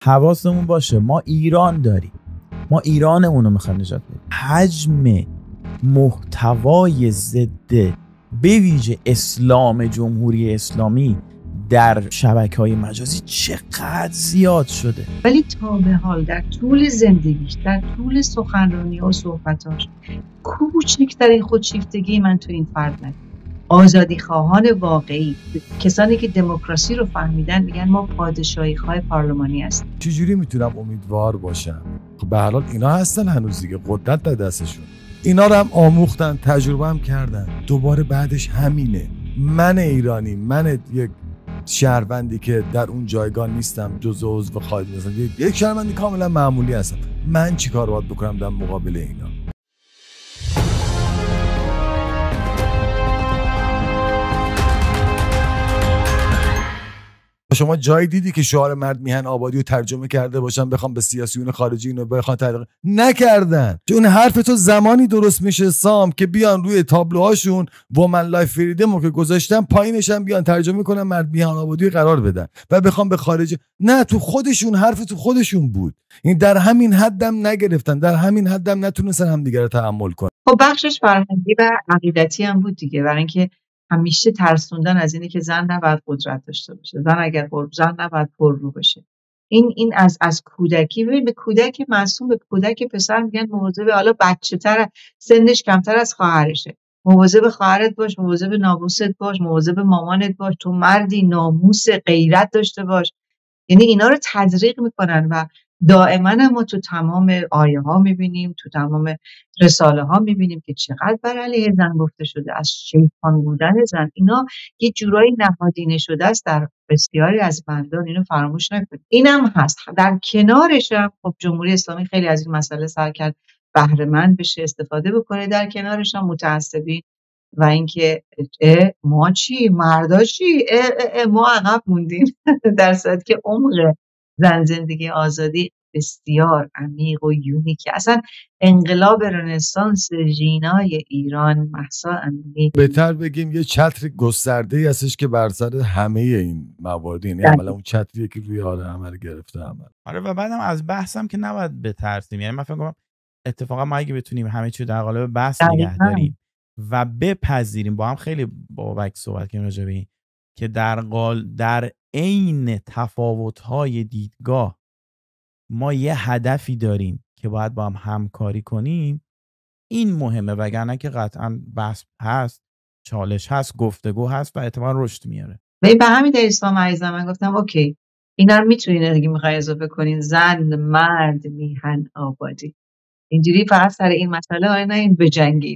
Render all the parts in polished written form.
حواسمون باشه ما ایران داریم، ما ایرانمون رو میخوایم نجات بدیم. حجم محتوای ضد به ویژه اسلام جمهوری اسلامی در شبکه‌های مجازی چقدر زیاد شده. ولی تا به حال در طول زندگیش، در طول سخنرانی و صحبتاش، کوچکترین خودشیفتگی من تو این فرد ندیدم. آزادی خواهان واقعی، کسانی که دموکراسی رو فهمیدن، میگن ما پادشاهی خواه پارلمانی هستیم. چجوری میتونم امیدوار باشم؟ خب به هر حال اینا هستن هنوز دیگه، قدرت در دستشون، اینا رو هم آموختن، تجربه هم کردن، دوباره بعدش همینه. من ایرانی، من یک شهروندی که در اون جایگاه نیستم، جزء عضو خارج نیستم، یک شهروندی کاملا معمولی هستم، من چیکار باید بکنم در مقابل اینا؟ شما جایی دیدی که شعار مرد میهن آبادی رو ترجمه کرده باشن بخوام به سیاسیون خارجی اینو بخوان تبلیغ نکردن؟ چون حرف تو زمانی درست میشه سام که بیان روی تابلوهاشون وومن لایف فریدم رو که گذاشتن پایینش هم بیان ترجمه کنن مرد میهن آبادی قرار بدن و بخوام به خارجی. نه، تو خودشون حرف تو خودشون بود. این در همین حدم نگرفتن، در همین حدم نتونستن همدیگه رو تحمل کنن. خب بخشش فرهنگی و عقیدتی هم بود دیگه، برای اینکه همیشه ترسوندن از اینه که زن نباید قدرت داشته باشه، زن نباید پررو بشه. این از کودکی، ببین به کودک معصوم، به کودک پسر میگن مواظب، حالا بچه‌تر، سنش کمتر از خواهرشه، مواظب خواهرت باش، مواظب ناموست باش، مواظب مامانت باش، تو مردی، ناموس، غیرت داشته باش. یعنی اینا رو تزریق میکنن و دائما ما تو تمام آیه ها میبینیم، تو تمام رساله ها میبینیم که چقدر بر علیه زن گفته شده، از شیطان بودن زن. اینا یه جورایی نهادینه شده است در بسیاری از بندان، اینو فراموش نکنید. اینم هست. در کنارش هم خب جمهوری اسلامی خیلی از این مسئله سعی کرد بهره مند بشه، استفاده بکنه. در کنارش هم متعصبین و اینکه ما چی، مردا چی، ما عقب موندیم در صورتی که عمق زن زندگی آزادی بسیار عمیق و یونیکه. اصلا انقلاب رنسانس ژینای ایران، مهسا امینی، بهتر بگیم یه چتر گسترده‌ای هستش که بر سر همه این موارد، یعنی عملا اون چتریه که روی عمل گرفته عمل. آره و بعدم از بحثم که نباید بترسیم. یعنی من فکر کنم اتفاقا ما اگه بتونیم همه چی در قالب بحث نگه داریم و بپذیریم، با هم خیلی بابک صحبت کنیم راجع به این که در عین تفاوت‌های دیدگاه ما یه هدفی داریم که باید با هم همکاری کنیم، این مهمه. وگرنه که قطعا بحث هست، چالش هست، گفتگو هست و احتمال رشد میاره. به همین در اسلام عزیزم من گفتم اوکی، اینا رو میتونین دیگه میخوای اضافه کنین، زن، مرد، میهن، آبادی. اینجوری فقط سر این مسئله نه این بجنگید.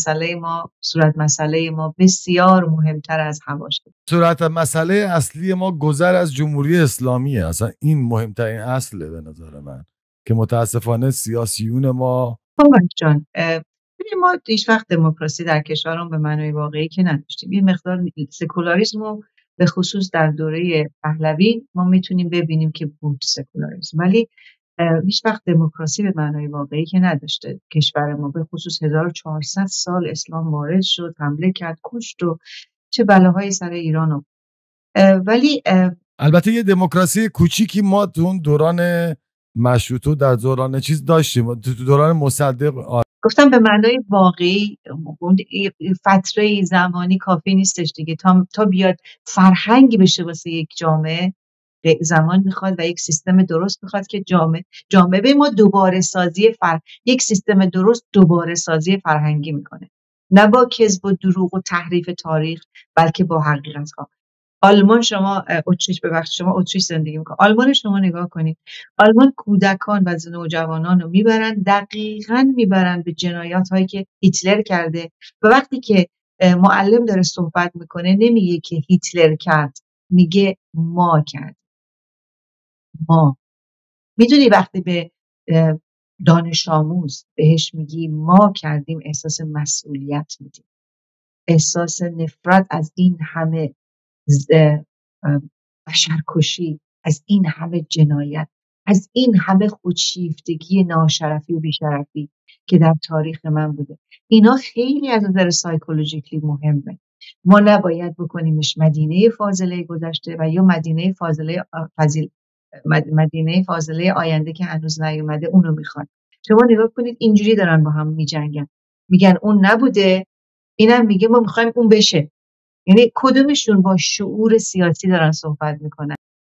صورت مسئله ما بسیار مهمتر از هواشه. صورت مسئله اصلی ما گذر از جمهوری اسلامیه. اصلا این مهمترین اصله به نظر من که متاسفانه سیاسیون ما جان ما هیچ وقت دموکراسی در کشورمون به معنای واقعی که نداشتیم. یه مقدار سکولاریسم رو به خصوص در دوره پهلوی ما میتونیم ببینیم که بود سکولاریسم، ولی هیچ وقت دموکراسی به معنای واقعی که نداشته کشور ما. به خصوص 1400 سال اسلام وارد شد، حمله کرد، کشت و چه بلاهایی سر ایران رو. ولی البته یه دموکراسی کوچیکی ما تو اون دوران مشروطه در دوران چیز داشتیم، تو دوران مصدق. گفتم به معنای واقعی فتره زمانی کافی نیستش دیگه تا بیاد فرهنگی بشه واسه یک جامعه. زمان میخواد و یک سیستم درست میخواد که جامعه به ما دوباره سازی یک سیستم درست دوباره سازی فرهنگی میکنه، نه با کذب و دروغ و تحریف تاریخ، بلکه با حقیقت ها. آلمان، شما اتریش زندگی میکنید، آلمان شما نگاه کنید، آلمان کودکان و نوجوانان رو دقیقاً میبرن به جنایات هایی که هیتلر کرده و وقتی که معلم داره صحبت میکنه نمیگه که هیتلر کرد، میگه ما کرد. ما میدونی وقتی به دانش آموز بهش میگی ما کردیم، احساس مسئولیت میدی، احساس نفرت از این همه بشرکشی، از این همه جنایت، از این همه خودشیفتگی ناشرفی و بیشرفی که در تاریخ من بوده. اینا خیلی از نظر سایکولوژیکلی مهمه. ما نباید بکنیمش مدینه فاضله گذشته و یا مدینه فاضله مدینه فاضله آینده که هنوز نیومده اونو میخوان. شما نگاه کنید اینجوری دارن با هم میجنگن، میگن اون نبوده، اینم میگه ما میخوایم اون بشه. یعنی کدومشون با شعور سیاسی دارن صحبت میکنن؟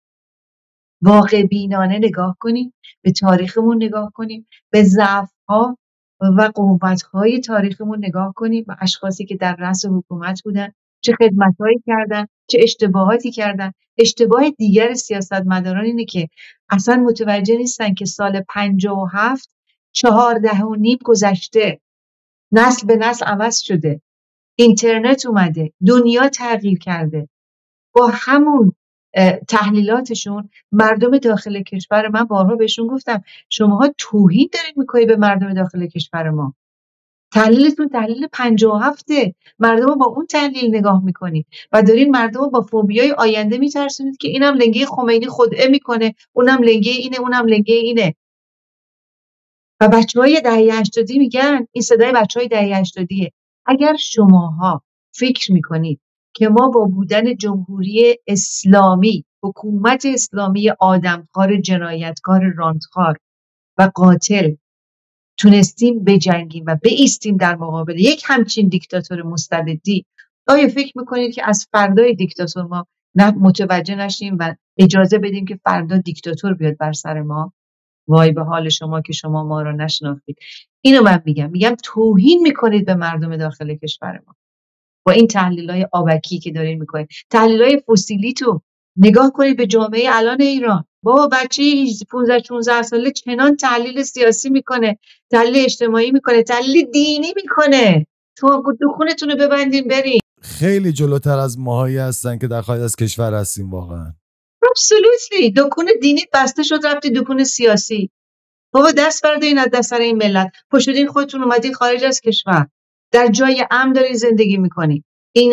واقع بینانه نگاه کنیم، به تاریخمون نگاه کنیم، به ضعف‌ها و قوت‌های تاریخمون نگاه کنیم و اشخاصی که در رأس حکومت بودن چه خدمت‌هایی کردن، چه اشتباهاتی کردن. اشتباه دیگر سیاستمداران اینه که اصلا متوجه نیستن که سال 57 14.5 گذشته، نسل به نسل عوض شده، اینترنت اومده، دنیا تغییر کرده. با همون تحلیلاتشون مردم داخل کشور من، بارها بهشون گفتم شماها توهین دارید میکنید به مردم داخل کشور ما. تحلیلتون تحلیل 57، مردم با اون تحلیل نگاه میکنید و دارین مردم با فوبیای آینده میترسونید که اینم لنگه خمینی خدعه میکنه، اونم لنگه اینه، اونم لنگه اینه. و بچهای دهه 80 میگن، این صدای بچهای دهه 80. اگر شماها فکر میکنید که ما با بودن جمهوری اسلامی، حکومت اسلامی آدمخوار، جنایتکار، رانتخوار و قاتل تونستیم بجنگیم و بایستیم در مقابل یک همچین دیکتاتور مستبدی، آیا فکر میکنید که از فردای دیکتاتور ما متوجه نشیم و اجازه بدیم که فردا دیکتاتور بیاد بر سر ما؟ وای به حال شما که شما ما رو نشناختید. اینو من میگم توهین میکنید به مردم داخل کشور ما با این تحلیل‌های آبکی که دارین میکنید. تحلیل‌های فسیلیتو نگاه کنید به جامعه الان ایران. بابا بچه 15-16 ساله چنان تحلیل سیاسی میکنه، تحلیل اجتماعی میکنه، تحلیل دینی میکنه. تو دخونتون رو ببندین برین. خیلی جلوتر از ماهایی هستن که در خارج از کشور هستیم واقعا. absolutely. دکون دینی بسته شد رفتی دکون سیاسی. بابا دست بردارین از دست سر این ملت. پشودین خودتون اومدین خارج از کشور، در جای امن دارین زندگی میکنین.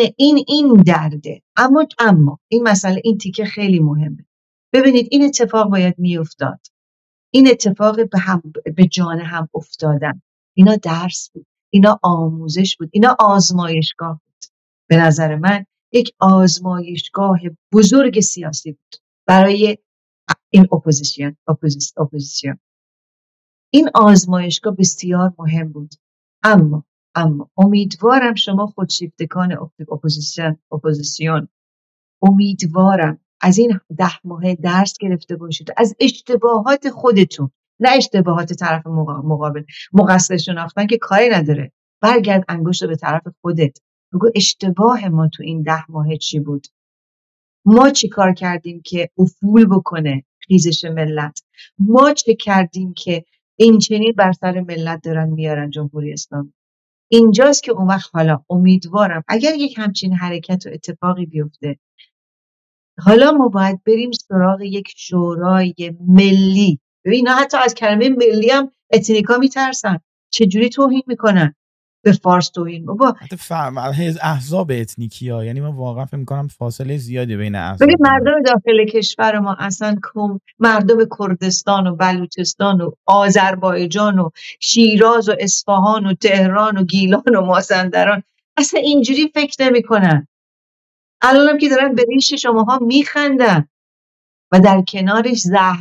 این درده. اما این مسئله، این تیکه خیلی مهمه. ببینید این اتفاق باید میافتاد. این اتفاق به جان هم افتادن. اینا درس بود، اینا آموزش بود، اینا آزمایشگاه بود. به نظر من یک آزمایشگاه بزرگ سیاسی بود برای این اپوزیسیون. این آزمایشگاه بسیار مهم بود. اما امیدوارم شما خودشیفتگان اپوزیسیون امیدوارم از این 10 ماه درس گرفته باشید، از اشتباهات خودتون، نه اشتباهات طرف مقابل. مقصر شناختن که کاری نداره، برگرد انگشت به طرف خودت، بگو اشتباه ما تو این 10 ماه چی بود، ما چی کار کردیم که افول بکنه خیزش ملت، ما چه کردیم که این چنین بر سر ملت دارن میارن جمهوری اسلامی. اینجاست که اون وقت حالا امیدوارم اگر یک همچین حرکت و اتفاقی بیفته، حالا ما باید بریم سراغ یک شورای ملی. ببین اینا حتی از کلمه ملی هم اتنیکا میترسن. چجوری توهین میکنن؟ به فارس توهین. بابا حتی احزاب اتنیکی ها، یعنی من واقعا فکر میکنم فاصله زیادی بین احزاب. ببین مردم داخل کشور ما اصلا مردم کردستان و بلوچستان و آذربایجان و شیراز و اصفهان و تهران و گیلان و مازندران اصلا اینجوری فکر نمیکنن. الانم که دارن به ریش شماها میخندن و در کنارش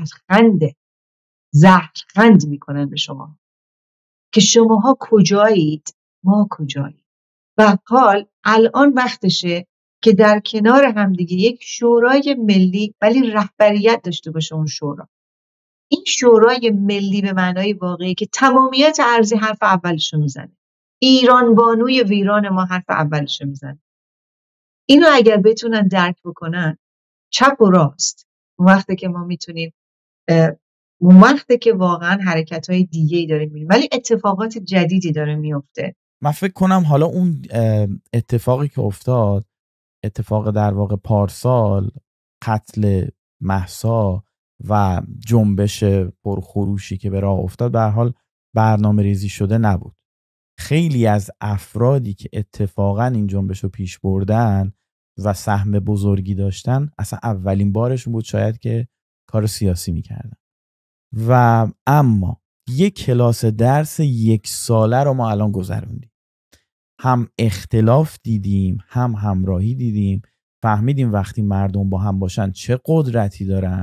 زهرخند میکنن به شما که شماها کجایید، ما کجایید. و حال الان وقتشه که در کنار هم دیگه یک شورای ملی، ولی رهبریت داشته باشه اون شورا. این شورای ملی به معنای واقعی که تمامیت ارضی حرف اولشو میزنه. ایران بانوی ویران ما حرف اولشو میزنه. اینو اگر بتونن درک بکنن، چپ و راست، اون وقته که ما میتونیم، اون وقته که واقعا حرکت‌های دیگه‌ای داره می‌بینیم، ولی اتفاقات جدیدی داره میفته. من فکر کنم حالا اون اتفاقی که افتاد، اتفاق در واقع پارسال، قتل مهسا و جنبش پرخروشی که به راه افتاد، به هر حال برنامه ریزی شده نبود. خیلی از افرادی که اتفاقا این جنبش رو پیش بردن و سهم بزرگی داشتن، اصلا اولین بارشون بود شاید که کار سیاسی میکردن. و اما یک کلاس درس 1 ساله رو ما الان گذروندیم. هم اختلاف دیدیم، هم همراهی دیدیم، فهمیدیم وقتی مردم با هم باشن چه قدرتی دارن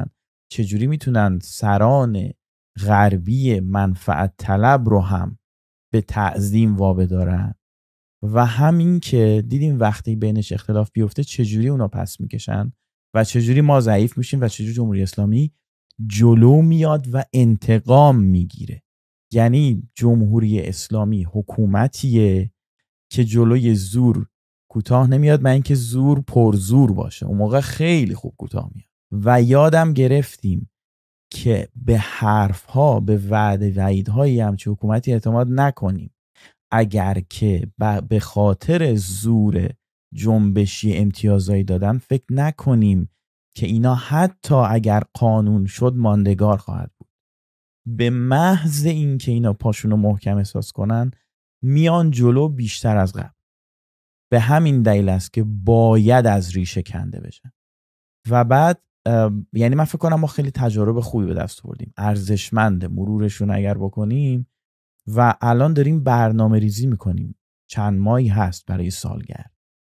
چجوری میتونن سران غربی منفعت طلب رو هم به تعظیم وابدارن و همین که دیدیم وقتی بینش اختلاف بیفته چجوری اونا پس میکشن و چجوری ما ضعیف میشیم و چجوری جمهوری اسلامی جلو میاد و انتقام میگیره. یعنی جمهوری اسلامی حکومتیه که جلوی زور کوتاه نمیاد، من اینکه زور پرزور باشه اون موقع خیلی خوب کوتاه میاد. و یادم گرفتیم که به حرفها، به وعده وعیدهای همچه حکومتی اعتماد نکنیم. اگر که به خاطر زور جنبشی امتیازایی دادن فکر نکنیم که اینا حتی اگر قانون شد ماندگار خواهد بود. به محض این که اینا پاشونو محکم احساس کنن میان جلو بیشتر از قبل. به همین دلیل است که باید از ریشه کنده بشن. و بعد یعنی من فکر کنم ما خیلی تجارب خوبی به دست آوردیم، ارزشمند، مرورشون اگر بکنیم و الان داریم برنامه ریزی میکنیم، چند ماهی هست برای سالگرد.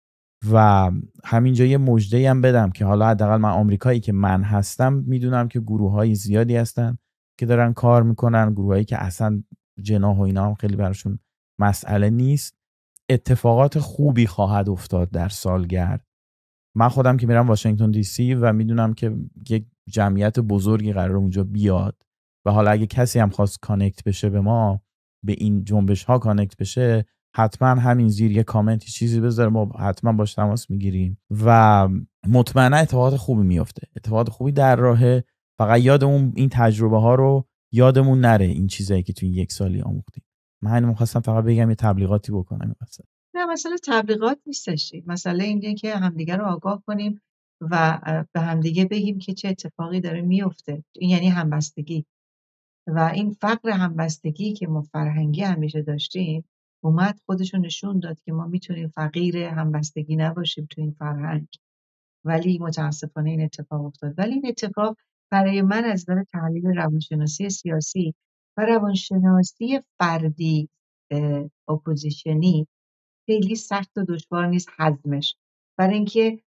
و همینجا یه مژده‌ای هم بدم که حالا حداقل من آمریکایی که من هستم میدونم که گروه‌های زیادی هستن که دارن کار میکنن، گروهایی که اصلا جناح و اینا هم خیلی براشون مسئله نیست. اتفاقات خوبی خواهد افتاد در سالگرد. من خودم که میرم واشنگتن دی سی و میدونم که یک جمعیت بزرگی قرار اونجا بیاد و حالا اگه کسی هم خواست کانکت بشه به ما، به این جنبش ها کانکت بشه، حتما همین زیر یه کامنتی چیزی بذاره، ما حتما باش تماس میگیریم و مطمئنا اتفاقات خوبی میفته، اتفاقات خوبی در راهه. فقط یادمون این تجربه ها رو یادمون نره، این چیزایی که تو این یک سالی آموختیم. من می‌خواستم فقط بگم یه تبلیغاتی بکنم مثلا. نه مسئله تبلیغات نیستش، مسئله اینه که همدیگه رو آگاه کنیم و به همدیگه بگیم که چه اتفاقی داره میفته. این یعنی همبستگی و این فقر همبستگی که ما فرهنگی همیشه داشتیم اومد خودشو نشون داد که ما میتونیم فقیر همبستگی نباشیم تو این فرهنگ. ولی متاسفانه این اتفاق افتاد. ولی این اتفاق برای من از نظر تحلیل روانشناسی سیاسی و روانشناسی فردی اپوزیشنی خیلی سخت و دشوار نیست هضمش، برای اینکه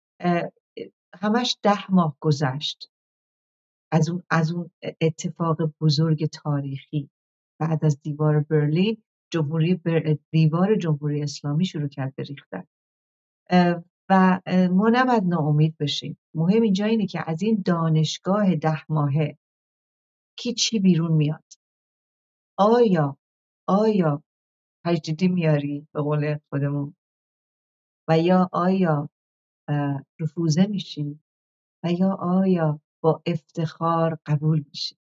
همش 10 ماه گذشت از اون اتفاق بزرگ تاریخی. بعد از دیوار برلین دیوار جمهوری اسلامی شروع کرد به ریختن و ما نباید ناامید بشیم. مهم اینجا اینه که از این دانشگاه 10 ماهه کی چی بیرون میاد. آیا تجدیدی میاری به قول خودمون و یا آیا رفوزه میشی و یا آیا با افتخار قبول میشی.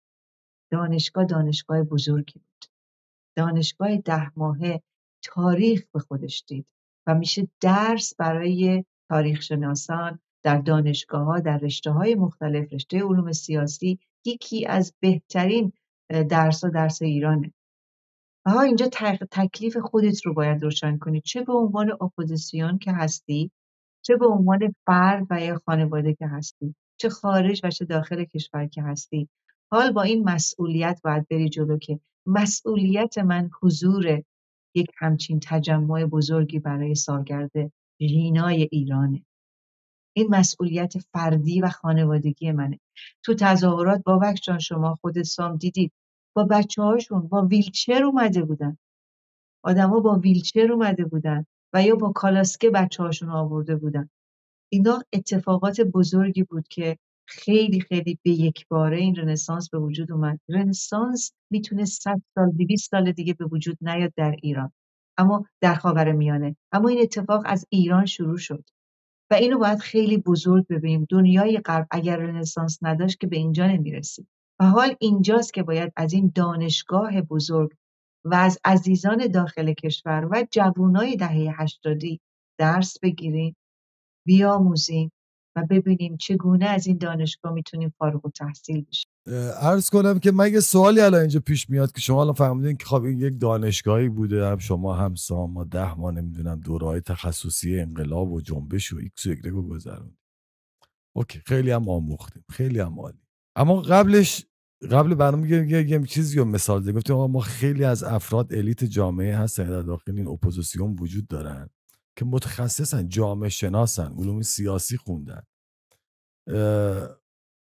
دانشگاه بزرگی بود. دانشگاه 10 ماهه تاریخ به خودش دید و میشه درس برای تاریخ شناسان در دانشگاه‌ها، در رشته‌های مختلف، رشته علوم سیاسی یکی از بهترین درس ایرانه. و اینجا تکلیف خودت رو باید روشن کنی، چه به عنوان اپوزیسیون که هستی، چه به عنوان فرد و یا خانواده که هستی، چه خارج و چه داخل کشور که هستی. حال با این مسئولیت باید بری جلو که مسئولیت من حضور یک همچین تجمع بزرگی برای سالگرد ژینای ایرانه. این مسئولیت فردی و خانوادگی منه. تو تظاهرات بابک جان شما خودت سام دیدید با بچه‌هاشون با ویلچر اومده بودن. آدما با ویلچر اومده بودن و یا با کالاسکه بچه‌هاشون آورده بودن. اینا اتفاقات بزرگی بود که خیلی خیلی به یک باره این رنسانس به وجود اومد. رنسانس میتونه 100 سال 200 سال دیگه به وجود نیاد در ایران، اما در خاورمیانه. اما این اتفاق از ایران شروع شد و اینو باید خیلی بزرگ ببینیم. دنیای غرب اگر رنسانس نداشت که به اینجا نمیرسید. و حال اینجاست که باید از این دانشگاه بزرگ و از عزیزان داخل کشور و جوانای دهه 80 درس بگیریم، بیاموزیم و ببینیم چگونه از این دانشگاه میتونیم فارغ التحصیل بشیم. عرض کنم که من یه سوالی الان اینجا پیش میاد که شما الان فهمیدین که خب این یک دانشگاهی بوده، هم شما هم سام، ما 10 ماه نمیدونم دوره‌های تخصصی انقلاب و جنبش و ایکس و ایگرگ رو گذروندیم. اوکی، خیلی هم آموختیم، خیلی هم عالی. اما قبل برنامه یه چیزی رو مثال زدم، گفتم ما خیلی از افراد الیت جامعه هستن در داخل این اپوزیسیون وجود دارن که متخصصن، جامعه شناسن، علوم سیاسی خوندن.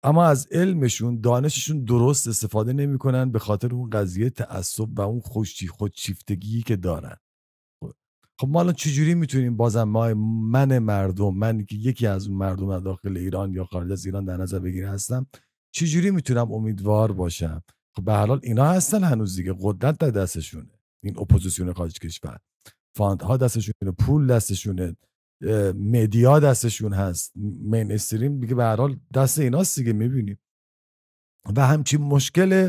اما از علمشون دانششون درست استفاده نمیکنن به خاطر اون قضیه تعصب و اون خودشیفتگی که دارن. خب ما الان چجوری میتونیم بازم من که یکی از اون مردم داخل ایران یا خارج از ایران در نظر بگیره هستم، چجوری میتونم امیدوار باشم؟ خب به هر حال اینا هستن هنوز دیگه، قدرت در دستشونه، این اپوزیسیون خارج کشور، فاندها دستشونه، پول دستشونه، مدیا دستشون هست، مین استریم دیگه به هر حال دست ایناست دیگه. میبینیم و همچین مشکل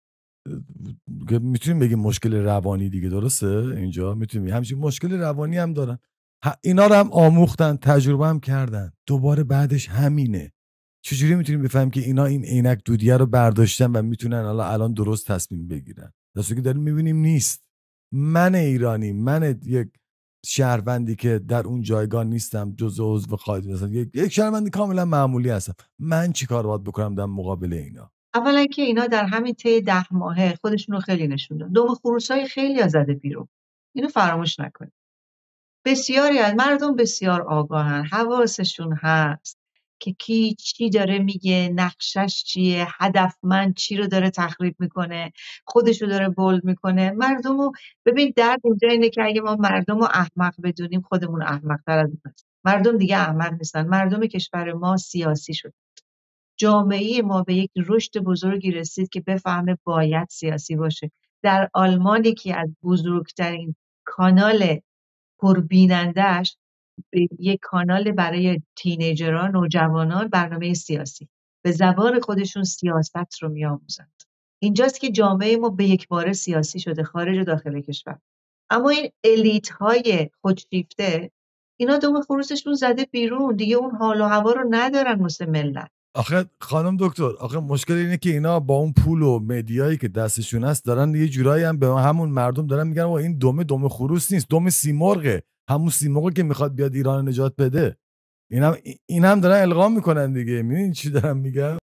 میتونیم بگیم مشکل روانی دیگه، درسته؟ اینجا میتونیم همچین مشکل روانی هم دارن، اینا رو هم آموختن، تجربه هم کردن، دوباره بعدش همینه. چجوری میتونیم بفهمیم که اینا این عینک دودیه رو برداشتن و میتونن الان درست تصمیم بگیرن؟ درسته که داریم میبینیم نیست. من ایرانی، من یک شهروندی که در اون جایگاه نیستم، جزء عضو خارجی هستم، یک شهروندی کاملا معمولی هستم، من چیکار باید بکنم در مقابل اینا؟ اولا که اینا در همین طی 10 ماهه خودشون رو خیلی نشوندن. دم خروسای خیلی زده بیرون. اینو فراموش نکنید. بسیاری از مردم بسیار آگاهن، حواسشون هست که کی چی داره میگه، نقشش چیه، هدفمند چی رو داره تخریب میکنه، خودش رو داره بولد میکنه. مردم رو ببین، درد اینجا اینه که اگه ما مردم رو احمق بدونیم خودمون احمق‌تر از اون هست. مردم دیگه احمق نیستن. مردم کشور ما سیاسی شد. جامعه ما به یک رشد بزرگی رسید که بفهمه باید سیاسی باشه. در آلمان یکی از بزرگترین کانال پربیننده‌اش یک کانال برای تینیجران، نوجوانان، برنامه سیاسی. به زبان خودشون سیاست رو می‌آموزند. اینجاست که جامعه ما به یک باره سیاسی شده، خارج و داخل کشور. اما این الیت‌های خودشیفته، اینا دم خروسشون زده بیرون، دیگه اون حال و هوا رو ندارن مثل ملت. آخه خانم دکتر، آخه مشکل اینه که اینا با اون پول و مدیایی که دستشون هست دارن یه جورایی هم به همون مردم دارن میگن این دم خروس نیست، دم سیمرغه، همون سیمرغی که میخواد بیاد ایران نجات بده. این هم دارن القام میکنن دیگه. میدونی چی دارم میگم؟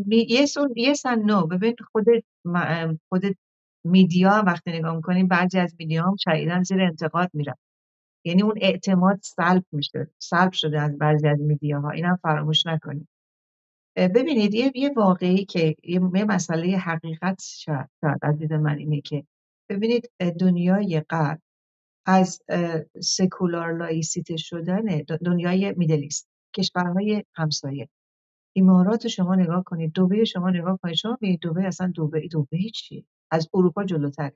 yes and no. ببین خود میدیا وقتی نگاه میکنیم، بعضی از میدیا هم شدیداً زیر انتقاد میرن. یعنی اون اعتماد سلب شده از بعضی از میدیاها. اینم فراموش نکنید. ببینید یه واقعی که یه مسئله حقیقت شاید از دید من اینه که ببینید دنیای غرب از سکولار لایسیته شدن دنیای میدلیست، کشورهای همسایه، امارات شما نگاه کنید، دبی شما نگاه کنید، شما به دبی اصلا دبی چیه؟ از اروپا جلوتر.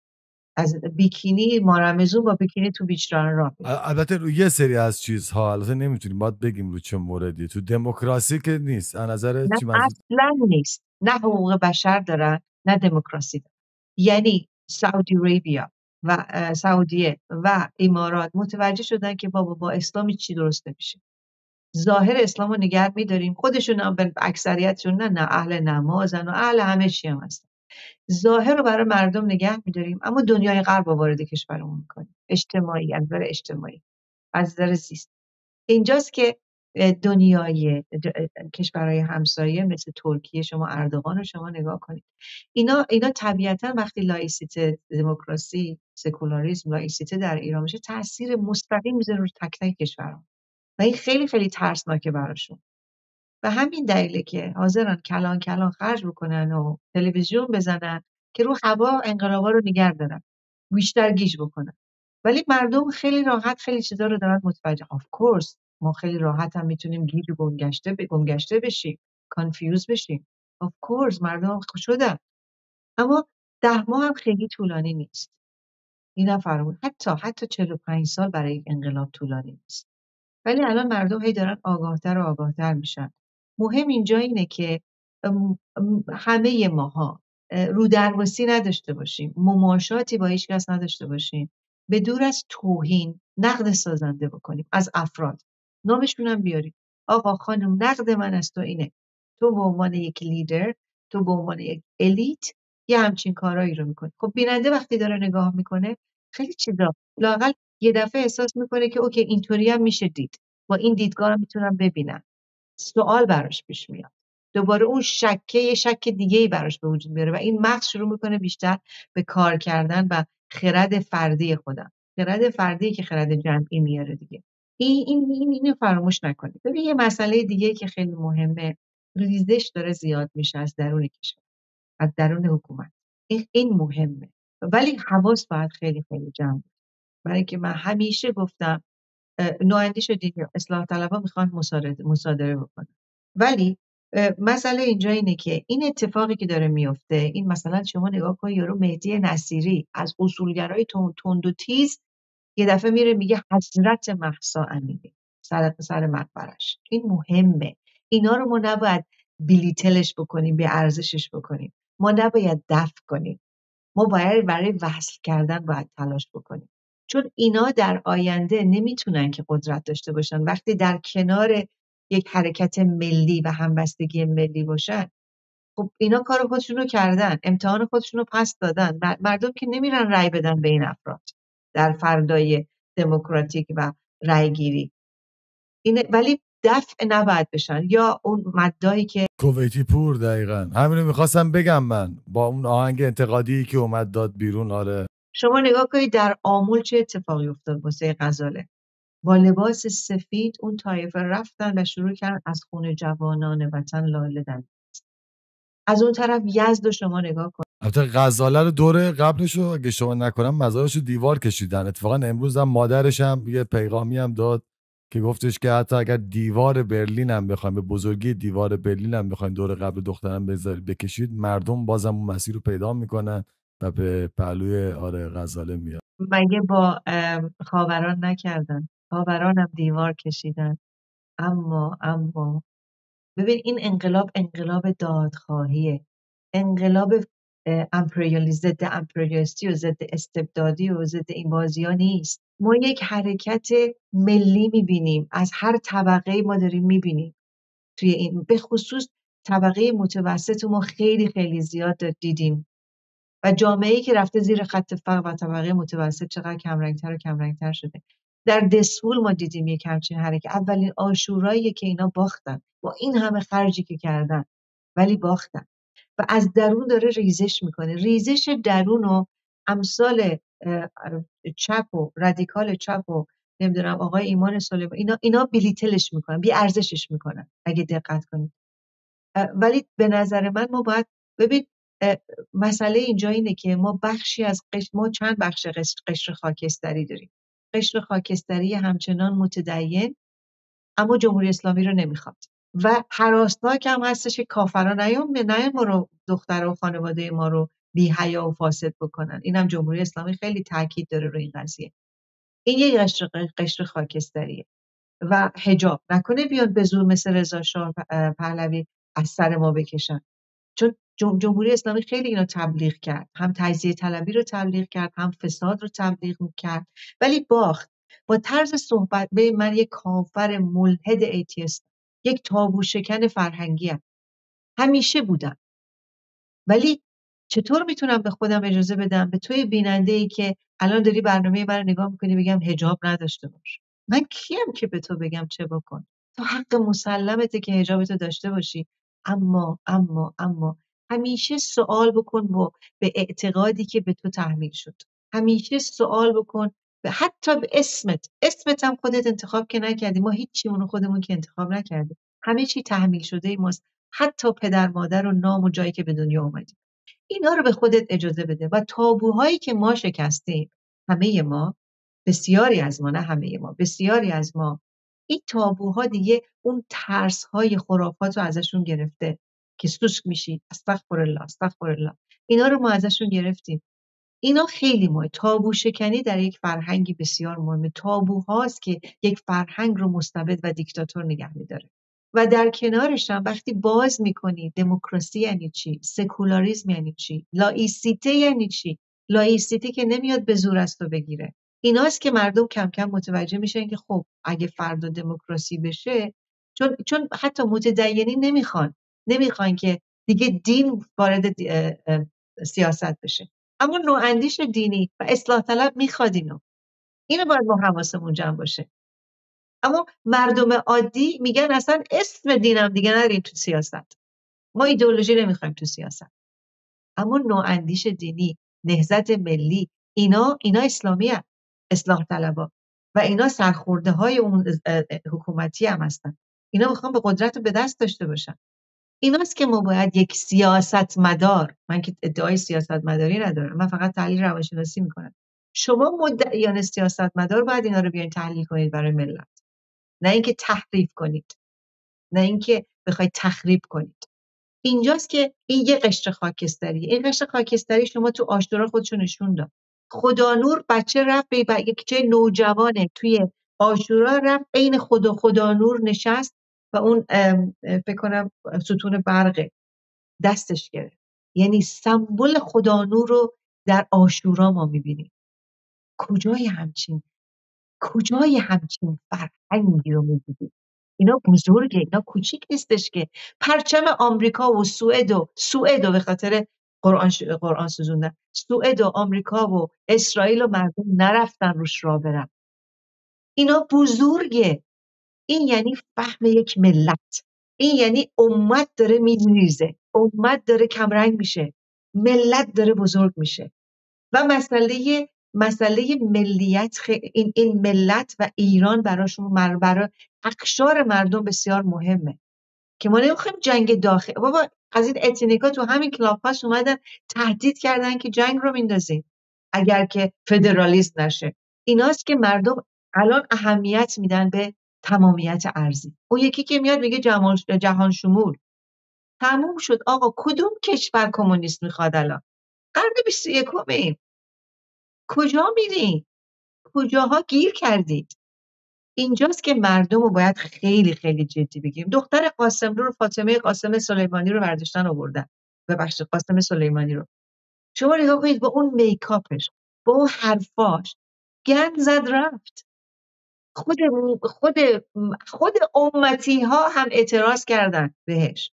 از بیکینی مارمزون با بیکینی تو بیچ راه. البته روی یه سری از چیزها البته نمیتونیم باید بگیم رو چه موردی، تو دموکراسی که نیست. از نظر چی اصلا نیست. نه حقوق بشر دارن، نه دموکراسی دارن. یعنی سعودی عربیا و سعودیه و امارات متوجه شدن که بابا با اسلام چی درست نمیشه. ظاهر اسلامو نگه می‌داریم، خودشون هم به اکثریتشون نه اهل نمازن و اهل همه چی هم هستن. ظاهر رو برای مردم نگه می‌داریم، اما دنیای غرب رو وارد کشورمون می‌کنیم. اجتماعی، از نظر اجتماعی، از نظر زیست. اینجاست که دنیای کشورهای همسایه مثل ترکیه، شما اردوغان رو شما نگاه کنید. اینا طبیعتا وقتی لایسیته، دموکراسی، سکولاریسم، لایسیته در ایران میشه، تاثیر مستقیم میذاره رو تک تک کشورها و این خیلی خیلی ترسناکه براشون. و همین دلیله که حاضرن کلان خرج بکنن و تلویزیون بزنن که رو هوا انقلابا رو نگه دارن، بیشتر گیج بکنن. ولی مردم خیلی راحت خیلی چیزا رو دارن متوجه. آف کورس ما خیلی راحت هم میتونیم گیج و گمگشته بشیم، کانفیوز بشیم. آف کورس مردم شدن. اما 10 ماه هم خیلی طولانی نیست. اینا فرمود حتی 45 سال برای یک انقلاب طولانی نیست. ولی الان مردم هی دارن آگاهتر میشن. مهم اینجا اینه که همه ماها رو درواسی نداشته باشیم، مماشاتی با هیچ کس نداشته باشیم، به دور از توهین نقد سازنده بکنیم از افراد. نامشون هم بیاریم. آقا خانم، نقد من از تو اینه، تو به عنوان یک لیدر، تو به عنوان یک الیت یه همچین کارایی رو میکنی. خب بیننده وقتی داره نگاه میکنه خیلی چیزا لااقل یه دفعه احساس میکنه که اوکی اینطوری هم میشه دید، با این دیدگاه میتونم ببینم. سوال براش پیش میاد. دوباره اون یه شک دیگه‌ای براش به وجود میاره و این مغز شروع میکنه بیشتر به کار کردن و خرد فردی خودم. خرد فردی که خرد جمعی میاره دیگه. اینو فراموش نکنید. ببین یه مسئله دیگه که خیلی مهمه ریزش داره زیاد میشه از درون کشور، از درون حکومت. این مهمه، ولی حواس باید خیلی خیلی جمع باشه. برای اینکه من همیشه گفتم نواندیش دیگه اصلاح طلبها میخوان مصادره بکنن، ولی مسئله اینجا اینه که این اتفاقی که داره میفته، این مثلا شما نگاه کن یارو مهدی نصیری از اصولگرای تند و تیز یه دفعه میره میگه حضرت مهسا امینی سر مقبرش. این مهمه، اینا رو ما نباید بیلیتلش بکنیم، به ارزشش بکنیم، ما نباید دفع کنیم، ما باید برای وصل کردن باید تلاش بکنیم، چون اینا در آینده نمیتونن که قدرت داشته باشن وقتی در کنار یک حرکت ملی و همبستگی ملی باشن. خب اینا کار خودشون رو کردن، امتحان خودشون رو پس دادن، مردم که نمیرن رأی بدن به این افراد در فردای دموکراتیک و رأی گیری. ولی دفع نباید بشن، یا اون مدایی که کویتی پور. دقیقاً همینو میخواستم بگم من با اون آهنگ انتقادی که اومد داد بیرون. آره شما نگاه کنید در آمول چه اتفاقی افتاد واسه غزاله. با لباس سفید اون طایفه رفتن و شروع کردن از خون جوانان وطن لاله دادن. از اون طرف یزد رو شما نگاه کنید. البته غزاله رو دوره قبلش رو اگه شما نکنم مزارش رو دیوار کشیدن. اتفاقا امروز هم مادرش هم یه پیغامی هم داد که گفتش که حتی اگر دیوار برلین هم بخوایم، به بزرگی دیوار برلین هم بخوایم دور قبل دخترم بکشید، مردم بازم اون مسیر رو پیدا میکنن و به پهلوی غزاله میاد. مگه با خاوران نکردن؟ خاوران هم دیوار کشیدن. اما ببین این انقلاب دادخواهیه، انقلاب ضد امپریالیستی و ضد استبدادی و ضد این بازی ها نیست. ما یک حرکت ملی میبینیم، از هر طبقه ما داریم میبینیم توی این، به خصوص طبقه متوسط ما خیلی خیلی زیاد دیدیم و جامعه‌ای که رفته زیر خط فقر و طبقه متوسط چقدر کمرنگتر و کمرنگتر شده. در دسفول ما دیدیم یک همچین حرکت، اولین عاشورایی که اینا باختن با این همه خرجی که کردن، ولی باختن و از درون داره ریزش میکنه. ریزش درون و امثال چپ و رادیکال چپ و نمیدونم آقای ایمان سلیمانی اینا بیلیتلش میکنن، بی ارزشش میکنن اگه دقت کنید. ولی به نظر من ما باید ببین مسئله اینجا اینه که ما بخشی از ما چند بخش قشر خاکستری داریم. قشر خاکستری همچنان متدین اما جمهوری اسلامی رو نمیخواد و هراسناک هم هستش که کافران نیام ما رو، دختر و خانواده ما رو بی حیا و فاسد بکنن. اینم جمهوری اسلامی خیلی تاکید داره روی این قضیه. این یه قشر خاکستریه. و حجاب نکنه بیان به زور مثل رضا شاه پهلوی از سر ما بکشن، چون جمهوری اسلامی خیلی اینو تبلیغ کرد، هم تجزیه طلبی رو تبلیغ کرد، هم فساد رو تبلیغ کرد، ولی باخت. با طرز صحبت به من یک کافر ملحد ایتیست، یک تابو شکن فرهنگی هم. همیشه بودم، ولی چطور میتونم به خودم اجازه بدم به توی بیننده ای که الان داری برنامه من رو نگاه میکنی بگم حجاب نداشته باش؟ من کیم که به تو بگم چه بکن؟ تو حق مسلمته که حجابتو داشته باشی، اما همیشه سوال بکن به اعتقادی که به تو تحمیل شد. همیشه سوال بکن حتی به اسمت هم خودت انتخاب که نکردی، ما هیچی اونو خودمون که انتخاب نکردیم، همه چی تحمیل شده ماست، حتی پدر مادر و نام و جایی که به دنیا اومدیم. اینا رو به خودت اجازه بده و تابوهایی که ما شکستیم، همه ما، بسیاری از ما، نه همه ما، بسیاری از ما، این تابوها دیگه اون ترس‌های خرافات رو ازشون گرفته که سوسک میشی، استغفرالله. اینا رو ما ازشون گرفتیم. اینا خیلی مهمه. تابو شکنی در یک فرهنگی بسیار مهمه. تابوهاست که یک فرهنگ رو مستبد و دیکتاتور نگه می‌داره. و در کنارش هم وقتی باز می‌کنی دموکراسی یعنی چی؟ سکولاریسم یعنی چی؟ لائیسیته یعنی چی؟ لائیسیته که نمیاد به زور از تو بگیره. ایناست که مردم کم کم متوجه میشن که خب اگه فردا دموکراسی بشه، چون حتی متدینین نمیخوان که دیگه دین وارد سیاست بشه، اما نواندیش دینی و اصلاح طلب میخواد اینو باید ما حواسمون جمع باشه. اما مردم عادی میگن اصلا اسم دینم دیگه نریم تو سیاست، ما ایدئولوژی نمیخوایم تو سیاست. اما نواندیش دینی، نهضت ملی، اینا اسلامی هست، اصلاح طلبا و اینا سرخورده های اون حکومتی هم هستن. اینا میخوان به قدرت رو به دست داشته باشن. ایناست که ما باید یک سیاستمدار، من که ادعای سیاستمداری ندارم، من فقط تحلیل روانشناسی میکنم، شما مدعیان سیاستمدار باید اینا رو بیاین تحلیل کنید برای ملت، نه اینکه تحریف کنید، نه اینکه بخواید تخریب کنید. اینجاست که این یه قشر خاکستری، این قشر خاکستری شما تو آشورا خودشو نشون داد. خدانور بچه رفت به یک جای نوجوانه توی آشورا رفت عین خدانور نشست و اون فکر کنم ستون برق دستش گرفت. یعنی سمبل خدانور رو در آشورا ما میبینیم. کجای همچین فرهنگی رو میبینیم؟ اینا بزرگه، اینا کوچیک نیستش که پرچم آمریکا و سوئد به خاطر قرآن سوزوندن، سوئد و آمریکا و اسرائیل و مردم نرفتن روش را برن. اینا بزرگه. این یعنی فهم یک ملت، این یعنی امت داره میریزه، امت داره کمرنگ میشه، ملت داره بزرگ میشه. و مسئله ملیت این ملت و ایران برای اقشار مردم بسیار مهمه که ما نمیخوایم جنگ داخل. بابا از این اتنیکا تو همین کلاپاس اومدن تهدید کردن که جنگ رو میندازیم اگر که فدرالیسم نشه. ایناست که مردم الان اهمیت میدن به تمامیت ارضی. اون یکی که میاد میگه جهان شمول. تموم شد آقا. کدوم کشور کمونیست میخواد الان؟ قرن 21 کجا میرین؟ کجاها گیر کردید؟ اینجاست که مردم رو باید خیلی خیلی جدی بگیریم. دختر قاسملو رو، فاطمه قاسم سلیمانی رو برداشتن آوردن. ببخشید قاسم سلیمانی رو. شما نگاه کنید با اون میکاپش، با اون حرفاش گند زد رفت. خود امتی ها هم اعتراض کردن بهش.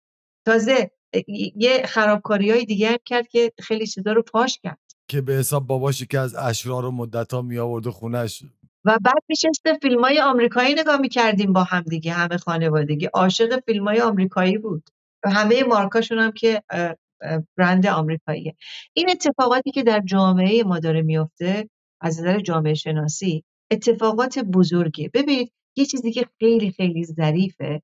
تازه یه خرابکاری های دیگه هم کرد که خیلی چیزا رو پاش کرد. که به حساب باباشی که از اشرار و مدت‌ها می آورد خونش و بعد میشسته فیلمای آمریکایی نگاه میکردیم با هم دیگه، همه خانوادگی عاشق فیلمای آمریکایی بود و همه مارکاشون هم که برند آمریکاییه. این اتفاقاتی که در جامعه ما داره میفته از نظر جامعه شناسی اتفاقات بزرگیه. ببینید یه چیزی که خیلی خیلی ظریفه،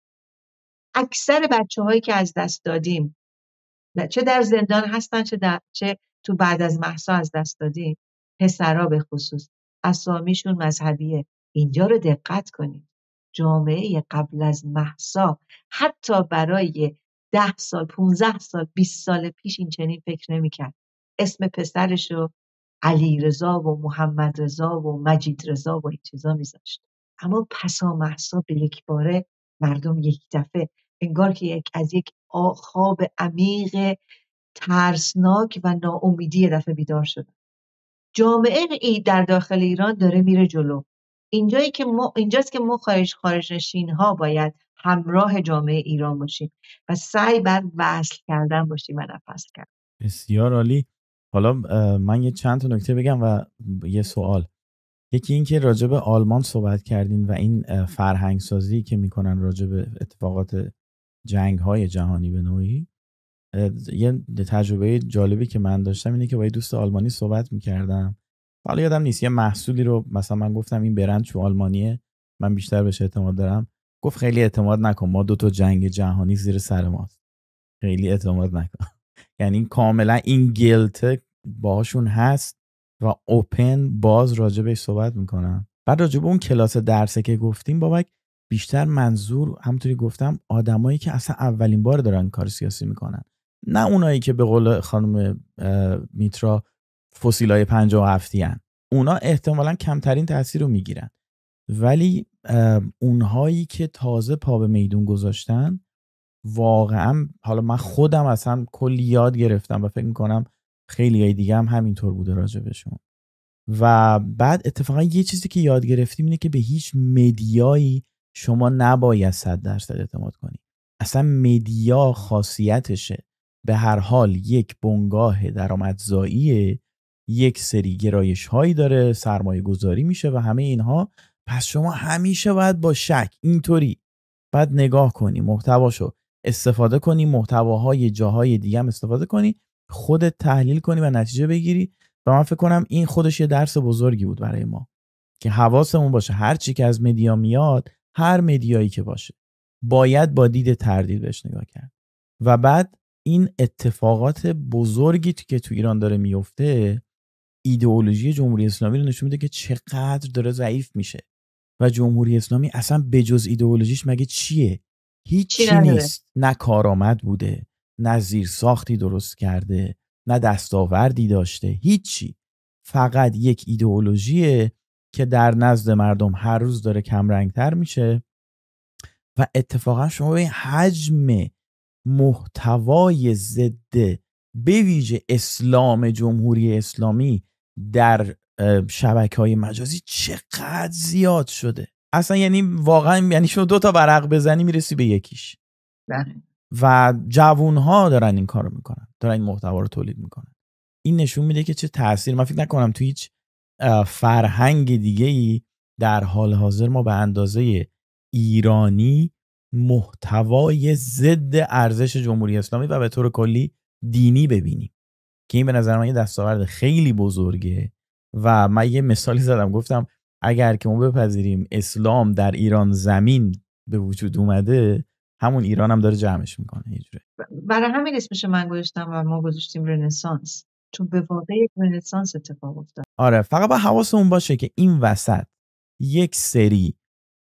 اکثر بچه‌هایی که از دست دادیم، چه در زندان هستن چه تو بعد از مهسا از دست دادیم، پسرا به خصوص اسامیشون مذهبیه. اینجا رو دقت کنید. جامعه قبل از مهسا حتی برای 10 سال 15 سال 20 سال پیش این چنین فکر نمی‌کرد. اسم پسرشو علی رضا و محمد رضا و مجید رضا و این چیزا میذاشت. اما پسا مهسا به یک باره مردم یک دفعه انگار که از یک خواب عمیق ترسناک و ناامیدی یه دفعه بیدار شدن. جامعه در داخل ایران داره میره جلو. اینجاست که ما خارج نشین‌ها باید همراه جامعه ایران باشیم و سعی بر وصل کردن باشیم و نفس کردن. بسیار عالی. حالا من یه چند تا نکته بگم و یه سوال. یکی این که راجع به آلمان صحبت کردین و این فرهنگ سازی که میکنن راجع به اتفاقات جنگ‌های جهانی به نوعی. یه تجربه جالبی که من داشتم اینه که با یه دوست آلمانی صحبت میکردم. حالا یادم نیست یه محصولی رو مثلا من گفتم این برند چون آلمانیه من بیشتر بهش اعتماد دارم. گفت خیلی اعتماد نکن، ما 2 جنگ جهانی زیر سر ماست. خیلی اعتماد نکن. یعنی کاملا این گیلت باهاشون هست و اوپن باز راجع بهش صحبت میکنن. بعد راجع به اون کلاس درسه که گفتیم بابک، بیشتر منظور همونطوری گفتم آدمایی که اصلا اولین بار دارن کار سیاسی میکنن، نه اونایی که به قول خانم میترا فسیلای 57 هن. اونا احتمالاً کمترین تاثیر رو میگیرن، ولی اونهایی که تازه پا به میدون گذاشتن واقعا، حالا من خودم اصلا کلی یاد گرفتم و فکر میکنم خیلی دیگه هم همینطور بوده راجع بهشون. و بعد اتفاقا یه چیزی که یاد گرفتیم اینه که به هیچ مدیایی شما نباید 100% اعتماد کنی. اصلا مدیا خاصیتشه به هر حال یک بنگاه درآمدزاییه، یک سری گرایش هایی داره، سرمایه گذاری میشه و همه اینها. پس شما همیشه باید با شک اینطوری بعد نگاه کنی، محتواشو استفاده کنی، محتواهای جاهای دیگه هم استفاده کنی، خودت تحلیل کنی و نتیجه بگیری. و من فکر کنم این خودش یه درس بزرگی بود برای ما که حواسمون باشه هر چی که از مدیا میاد، هر مدیایی که باشه باید با دید تردید بهش نگاه کرد. و بعد این اتفاقات بزرگی که تو ایران داره میفته، ایدئولوژی جمهوری اسلامی رو نشون میده که چقدر داره ضعیف میشه و جمهوری اسلامی اصلا بجز ایدئولوژیش مگه چیه؟ هیچی نیست. نه کارآمد بوده، نه زیر ساختی درست کرده، نه دستاوردی داشته، هیچی. فقط یک ایدئولوژیه که در نزد مردم هر روز داره کمرنگتر میشه و اتفاقا شما به حجم محتوای ضد به ویژه اسلام جمهوری اسلامی در شبکه‌های مجازی چقدر زیاد شده. اصلا یعنی واقعا یعنی شما 2 تا ورق بزنی میرسی به یکیش. و جوانها دارن این کارو میکنن، دارن این محتوا رو تولید میکنن. این نشون میده که چه تأثیر، من فکر نکنم تو هیچ فرهنگ دیگه‌ای در حال حاضر ما به اندازه ایرانی محتوای ضد ارزش جمهوری اسلامی و به طور کلی دینی ببینیم که این به نظر من یه دستاورد خیلی بزرگه. و من یه مثالی زدم، گفتم اگر که ما بپذیریم اسلام در ایران زمین به وجود اومده، همون ایران هم داره جمعش میکنه یه جوره. برای همین اسمش من گذاشتم و ما گذاشتیم رنسانس، چون به واقع یک رنسانس اتفاق افتاد. آره، فقط با حواسمون باشه که این وسط یک سری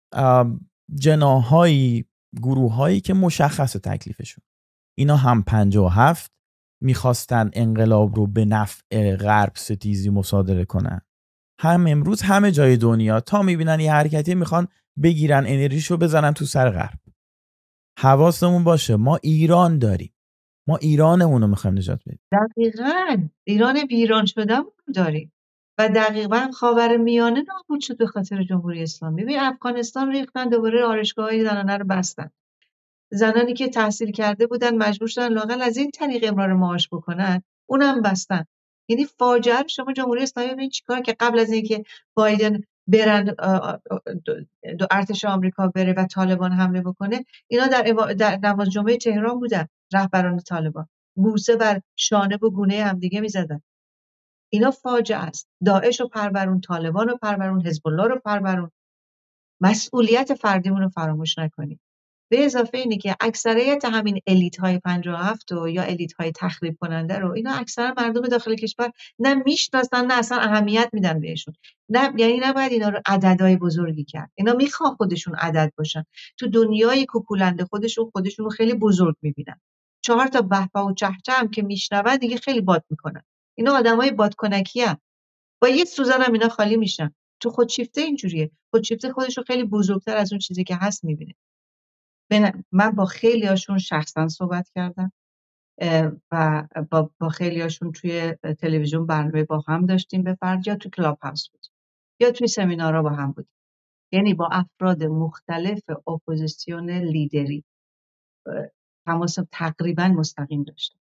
جناحایی، گروهایی که مشخص تکلیفشون، اینا هم 57 میخواستن انقلاب رو به نفع غرب ستیزی مصادره کنن، هم امروز همه جای دنیا تا میبینن یه حرکتی میخوان بگیرن انرژیشو بزنن تو سر غرب. حواسمون باشه ما ایران داریم، ما ایرانمون رو میخوایم نجات بدیم. دقیقاً ایران ویران شدهمون داریم و دقیقاً خاورمیانه نابود شد به خاطر جمهوری اسلامی. ببین افغانستان ریختن، دوباره آرایشگاه‌های زنانه رو بستن. زنانی که تحصیل کرده بودن مجبور شدن لااقل از این طریق امرار معاش بکنن، اونم بستن. یعنی فاجعه رو شما جمهوری اسلامی ببین چیکار که قبل از اینکه بایدن برن ارتش آمریکا بره و طالبان حمله بکنه، اینا در نماز جمعه تهران بودن، رهبران طالبان بوسه بر شانه و گونه همدیگه میزدن. اینا فاجعه است. داعش رو پرورون، طالبان رو پرورون، حزب الله رو پرورون. مسئولیت فردیمون رو فراموش نکنیم. به اضافه اینه که اکثریت همین الیت های 57 یا الیت های تخریب کننده رو اینا اکثرا مردم داخل کشور نه میشناسن نه اصلا اهمیت میدن بهشون. نه یعنی نباید اینا رو عددهای بزرگی کرد. اینا میخوان خودشون عدد باشن. تو دنیای کوکولنده خودشون رو خیلی بزرگ میبینن. 4 تا بهبه و چهچه هم که میشنون دیگه خیلی باد میکنن. اینا آدمای بادکنکی ان. با یه سوزن هم اینا خالی میشن. تو خودشیفته اینجوریه. خودشیفته خودش رو خیلی بزرگتر از اون چیزی که هست میبینه. من با خیلی هاشون شخصا صحبت کردم و با خیلی هاشون توی تلویزیون برنامه با هم داشتیم به فرد، یا توی کلاب هاوس بود یا توی سمینارها با هم بود. یعنی با افراد مختلف اپوزیسیون لیدری تماس تقریبا مستقیم داشتم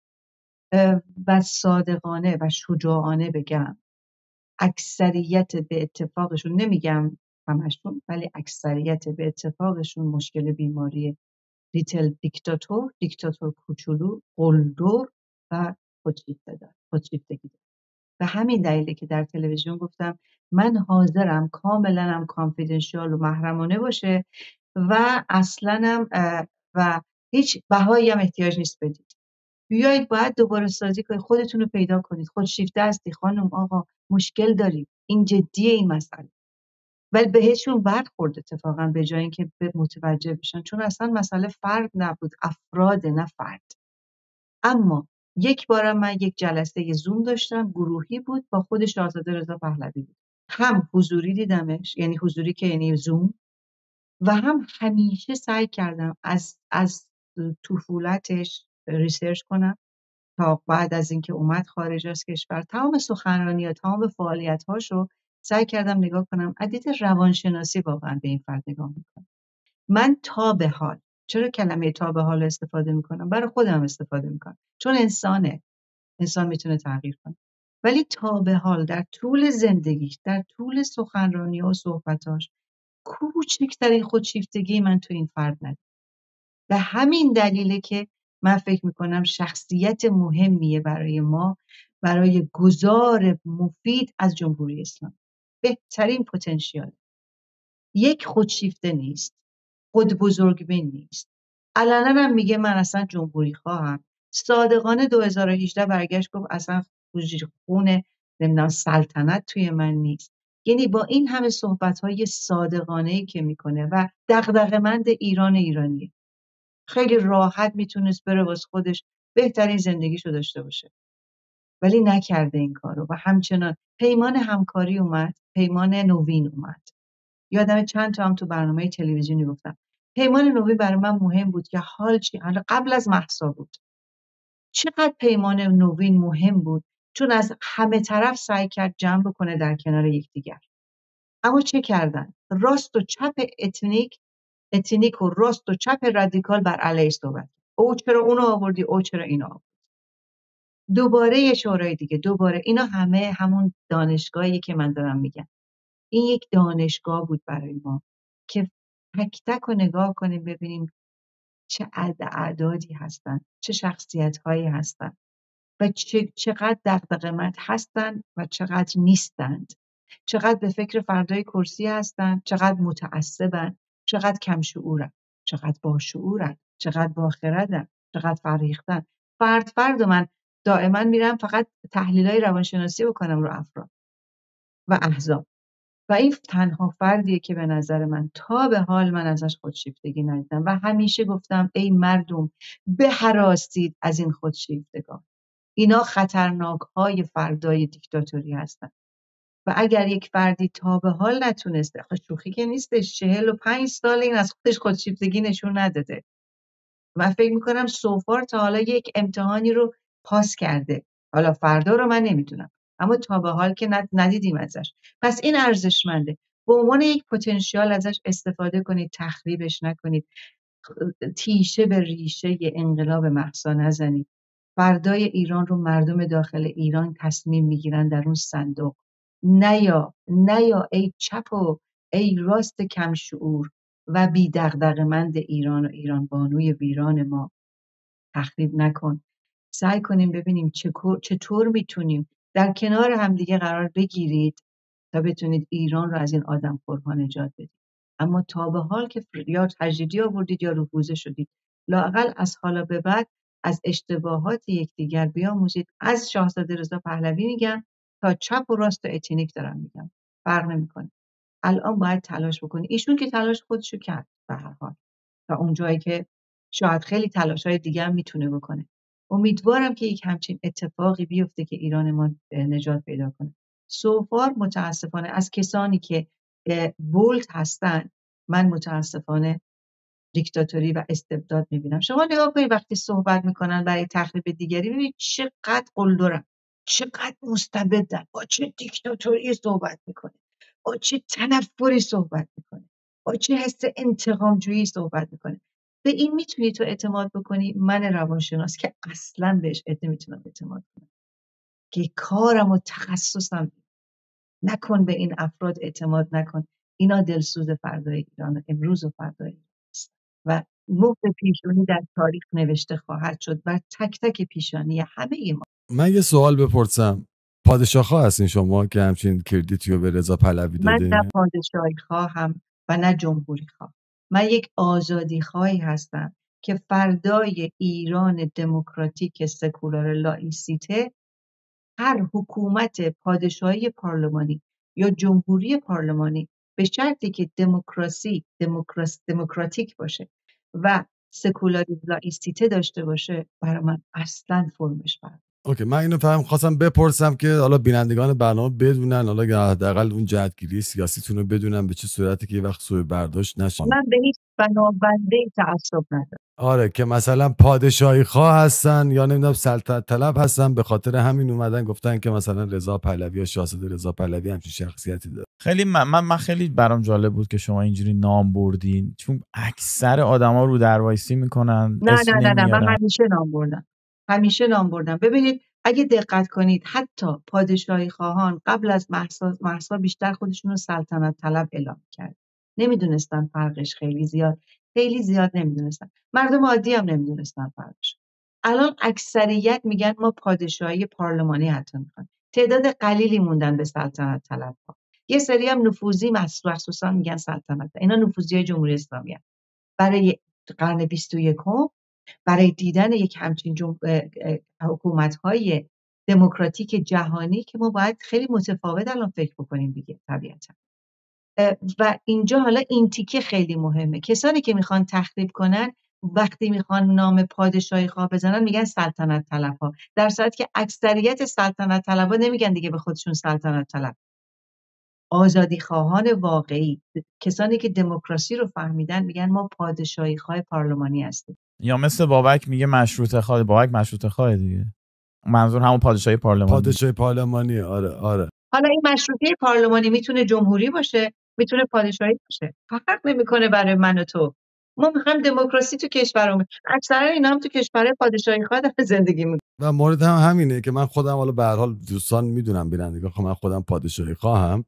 و صادقانه و شجاعانه بگم اکثریت به اتفاقشون، نمیگم همشون ولی اکثریت به اتفاقشون مشکل بیماری لیتل دیکتاتور کوچولو، قلدر و خودشیفتگی داره. و همین دلیله که در تلویزیون گفتم من حاضرم کاملا هم کانفیدنشیال و محرمانه باشه و اصلا و هیچ بهایی هم احتیاج نیست بدید. بیایید باید دوباره سازی کنید، خودتون رو پیدا کنید. خودشیفته هستی خانم آقا، مشکل دارید، این جدیه این مسئله. ولی بهشون برخورد اتفاقا به جای اینکه متوجه بشن، چون اصلا مسئله فرد نبود، افراد نه فرد. اما یک بارم من یک جلسه زوم داشتم، گروهی بود، با خود شاهزاده رضا پهلوی بود. هم حضوری دیدمش، یعنی حضوری که یعنی زوم، و هم همیشه سعی کردم از طفولتش ریسرچ کنم تا بعد از اینکه اومد خارج از کشور تمام سخنرانی‌ها، تمام فعالیت‌هاشو سعی کردم نگاه کنم. از دید روانشناسی واقعا به این فرد نگاه میکنم. من تا به حال، چرا کلمه تا به حال استفاده میکنم؟ برای خودم استفاده میکنم، چون انسان میتونه تغییر کنه. ولی تا به حال در طول زندگیش، در طول سخنرانی و صحبتاش، کوچکترین خودشیفتگی من تو این فرد ندیدم. به همین دلیله که من فکر میکنم شخصیت مهمیه برای ما، برای گذار مفید از جمهوری اسلامی. بهترین پتانسیل یک خودشیفته نیست، خود بزرگبین نیست، علنا هم میگه من اصلا جمهوری خواهم. صادقانه 2018 برگشت گفت اصلا خون نمیدونم سلطنت توی من نیست. یعنی با این همه صحبت‌های صادقانه‌ای که میکنه و دغدغه‌مند ایرانیه، خیلی راحت میتونست بره واسه خودش بهترین زندگیشو داشته باشه، ولی نکرده این کارو و همچنان پیمان همکاری اومد، پیمان نوین اومد. یادم چند تا هم تو برنامه تلویزیونی گفتم پیمان نوین برای من مهم بود که حال چی، حالا قبل از مهسا بود. چقدر پیمان نوین مهم بود، چون از همه طرف سعی کرد جمع بکنه در کنار یکدیگر. اما چه کردن؟ راست و چپ اتنیک و راست و چپ رادیکال بر علیه صحبت. او چرا اونو آوردی، او چرا اینو آوردی. دوباره یه شورای دیگه، دوباره اینا همه همون دانشگاهی که من دارم میگم. این یک دانشگاه بود برای ما که تک تک رو نگاه کنیم ببینیم چه اعدادی هستن، چه شخصیت‌هایی هستن و چقدر دغدغه‌مند هستن و چقدر نیستند. چقدر به فکر فردای کرسی هستن، چقدر متعصبن، چقدر کم شعورن، چقدر با شعورن، چقدر با خردن، چقدر فرهیختن. فرد و من دائما میرم فقط تحلیلای روانشناسی بکنم رو افراد و احزاب و این تنها فردیه که به نظر من تا به حال من ازش خودشیفتگی ندیدم و همیشه گفتم ای مردم بهراسید از این خودشیفتگان. اینا خطرناک‌های فردای دیکتاتوری هستن و اگر یک فردی تا به حال نتونسته، شوخی که نیستش، 45 سال این از خودش خودشیفتگی نشون نداده. من فکر میکنم سوفار تا حالا یک امتحانی رو پاس کرده. حالا فردا رو من نمیدونم، اما تا به حال که ندیدیم ازش. پس این ارزشمنده. به عنوان یک پتانسیل ازش استفاده کنید، تخریبش نکنید، تیشه به ریشه انقلاب مهسا نزنید. فردای ایران رو مردم داخل ایران تصمیم میگیرن در اون صندوق. نیا ای چپ و ای راست کم شعور و بی دغدغه‌مند ایران و ایران بانوی ویران ما، تخریب نکن. سعی کنیم ببینیم چطور میتونیم در کنار همدیگه قرار بگیرید تا بتونید ایران رو از این آدمخورها نجات بدید. اما تا به حال که یا تجدیدی آوردید یا رفوزه شدید. لااقل از حالا به بعد از اشتباهات یکدیگر بیاموزید. از شاهزاده رضا پهلوی میگم تا چپ و راست و اتنیک دارم میگم، فرق نمیکنه. الان باید تلاش بکنی. ایشون که تلاش خودشو کرد به هر حال تا اون جایی که شاید خیلی تلاش‌های دیگه هم میتونه بکنه. امیدوارم که یک همچین اتفاقی بیفته که ایران ما نجات پیدا کنه. سوفار متاسفانه از کسانی که بولد هستن، من متاسفانه دیکتاتوری و استبداد میبینم. شما نگاه کنید وقتی صحبت میکنن برای تخریب دیگری، ببینید چقدر قلدرن، چقدر مستبدن، با چه دیکتاتوری صحبت میکنه، با چه تنفری صحبت میکنه، با چه حس انتقامجویی صحبت میکنه. به این میتونی تو اعتماد بکنی؟ من روانشناس که اصلا بهش نمیتونم اعتماد کنم، که کارم و تخصصم. نکن به این افراد اعتماد نکن. اینا دلسوز فردای ایران امروز و فردای ایران است و مهر پیشونی در تاریخ نوشته خواهد شد و تک تک پیشانی همه ما. من یه سوال بپرسم، پادشاه خواه هستین شما که همچین کردیتی رو به رضا پهلوی دادین؟ من نه پادشاهی خواهم و نه جمهوری خواه. من یک آزادی خواهی هستم که فردای ایران دموکراتیک سکولار لائیسیته، هر حکومت پادشاهی پارلمانی یا جمهوری پارلمانی به شرطی که دموکراتیک باشه و سکولار لائیسیته داشته باشه، برای من اصلا فرمش برد. اوکی، من اینو خواستم بپرسم که حالا بینندگان برنامه بدونن، حالا حداقل اون جهتگیری سیاسیتون رو بدونن به چه صورتی که یه وقت سوء برداشت نشه. من به هیچ بنابنده تعصب ندارم. آره که مثلا پادشاهی خواه هستن یا نمیدونم سلطنت طلب هستن، به خاطر همین اومدن گفتن که مثلا رضا پهلوی یا شاهزاده رضا پهلوی همچین شخصیتی داره. خیلی من خیلی برام جالب بود که شما اینجوری نام بردین، چون اکثر آدما رو دروایسی میکنن. نه من همیشه نام بردم. ببینید اگه دقت کنید حتی پادشاهی خواهان قبل از مهسا بیشتر خودشون رو سلطنت طلب اعلام کرد. نمیدونستن فرقش خیلی زیاد نمیدونستن. مردم عادی هم نمیدونستن فرقش. الان اکثریت میگن ما پادشاهی پارلمانی حتی میخوایم. تعداد قلیلی موندن به سلطنت طلب ها. یه سری هم نفوذی مخصوصا میگن سلطنت. اینا نفوذی جمهوری اسلامی هست. برای قرن 21 برای دیدن یک همچین حکومت‌های دموکراتیک جهانی که ما باید خیلی متفاوت الان فکر بکنیم دیگه طبیعتا. و اینجا حالا این تیکه خیلی مهمه. کسانی که میخوان تخریب کنن وقتی میخوان نام پادشاهی خواه بزنن میگن سلطنت طلب‌ها، در صورتی که اکثریت سلطنت طلب‌ها نمیگن دیگه به خودشون سلطنت طلب. آزادی خواهان واقعی، کسانی که دموکراسی رو فهمیدن میگن ما پادشاهی خواه پارلمانی هستیم. یا مثل بابک میگه مشروطه خواه. بابک مشروطه خواه دیگه، منظور همون پادشاهی پارلمانی. پادشاهی پارلمانی. آره. حالا این مشروطه پارلمانی میتونه جمهوری باشه، میتونه پادشاهی باشه، فرق نمیکنه برای من و تو. ما میخوایم دموکراسی تو کشورمون. اکثرا اینا هم تو کشور پادشاهی خواه زندگی میکنن. و مورد هم همینه که من خودم حالا به هر حال دوستان میدونم بینندگان من خودم پادشاهی خواهم،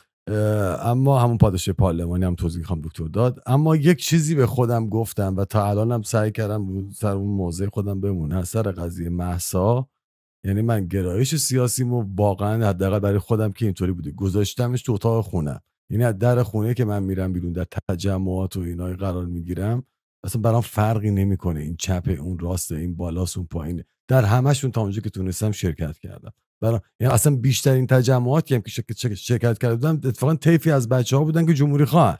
اما همون پادشاهی پارلمانی هم توضیح خواهم دکتر داد. اما یک چیزی به خودم گفتم و تا الانم سعی کردم سر اون موضع خودم بمونم، سر قضیه مهسا. یعنی من گرایش سیاسیمو واقعا حداقل برای خودم که اینطوری بوده گذاشتمش تو اتاق خونه. یعنی از در خونه که من میرم بیرون در تجمعات و اینای قرار میگیرم اصلا برام فرقی نمیکنه این چپه اون راسته این بالاست اون پایینه، در همشون تا اونجا که تونستم شرکت کردم. یعنی اصلا بیشترین تجمعاتی هم که شرکت کردم اتفاقا طیفی از بچه‌ها بودن که جمهوری خواهن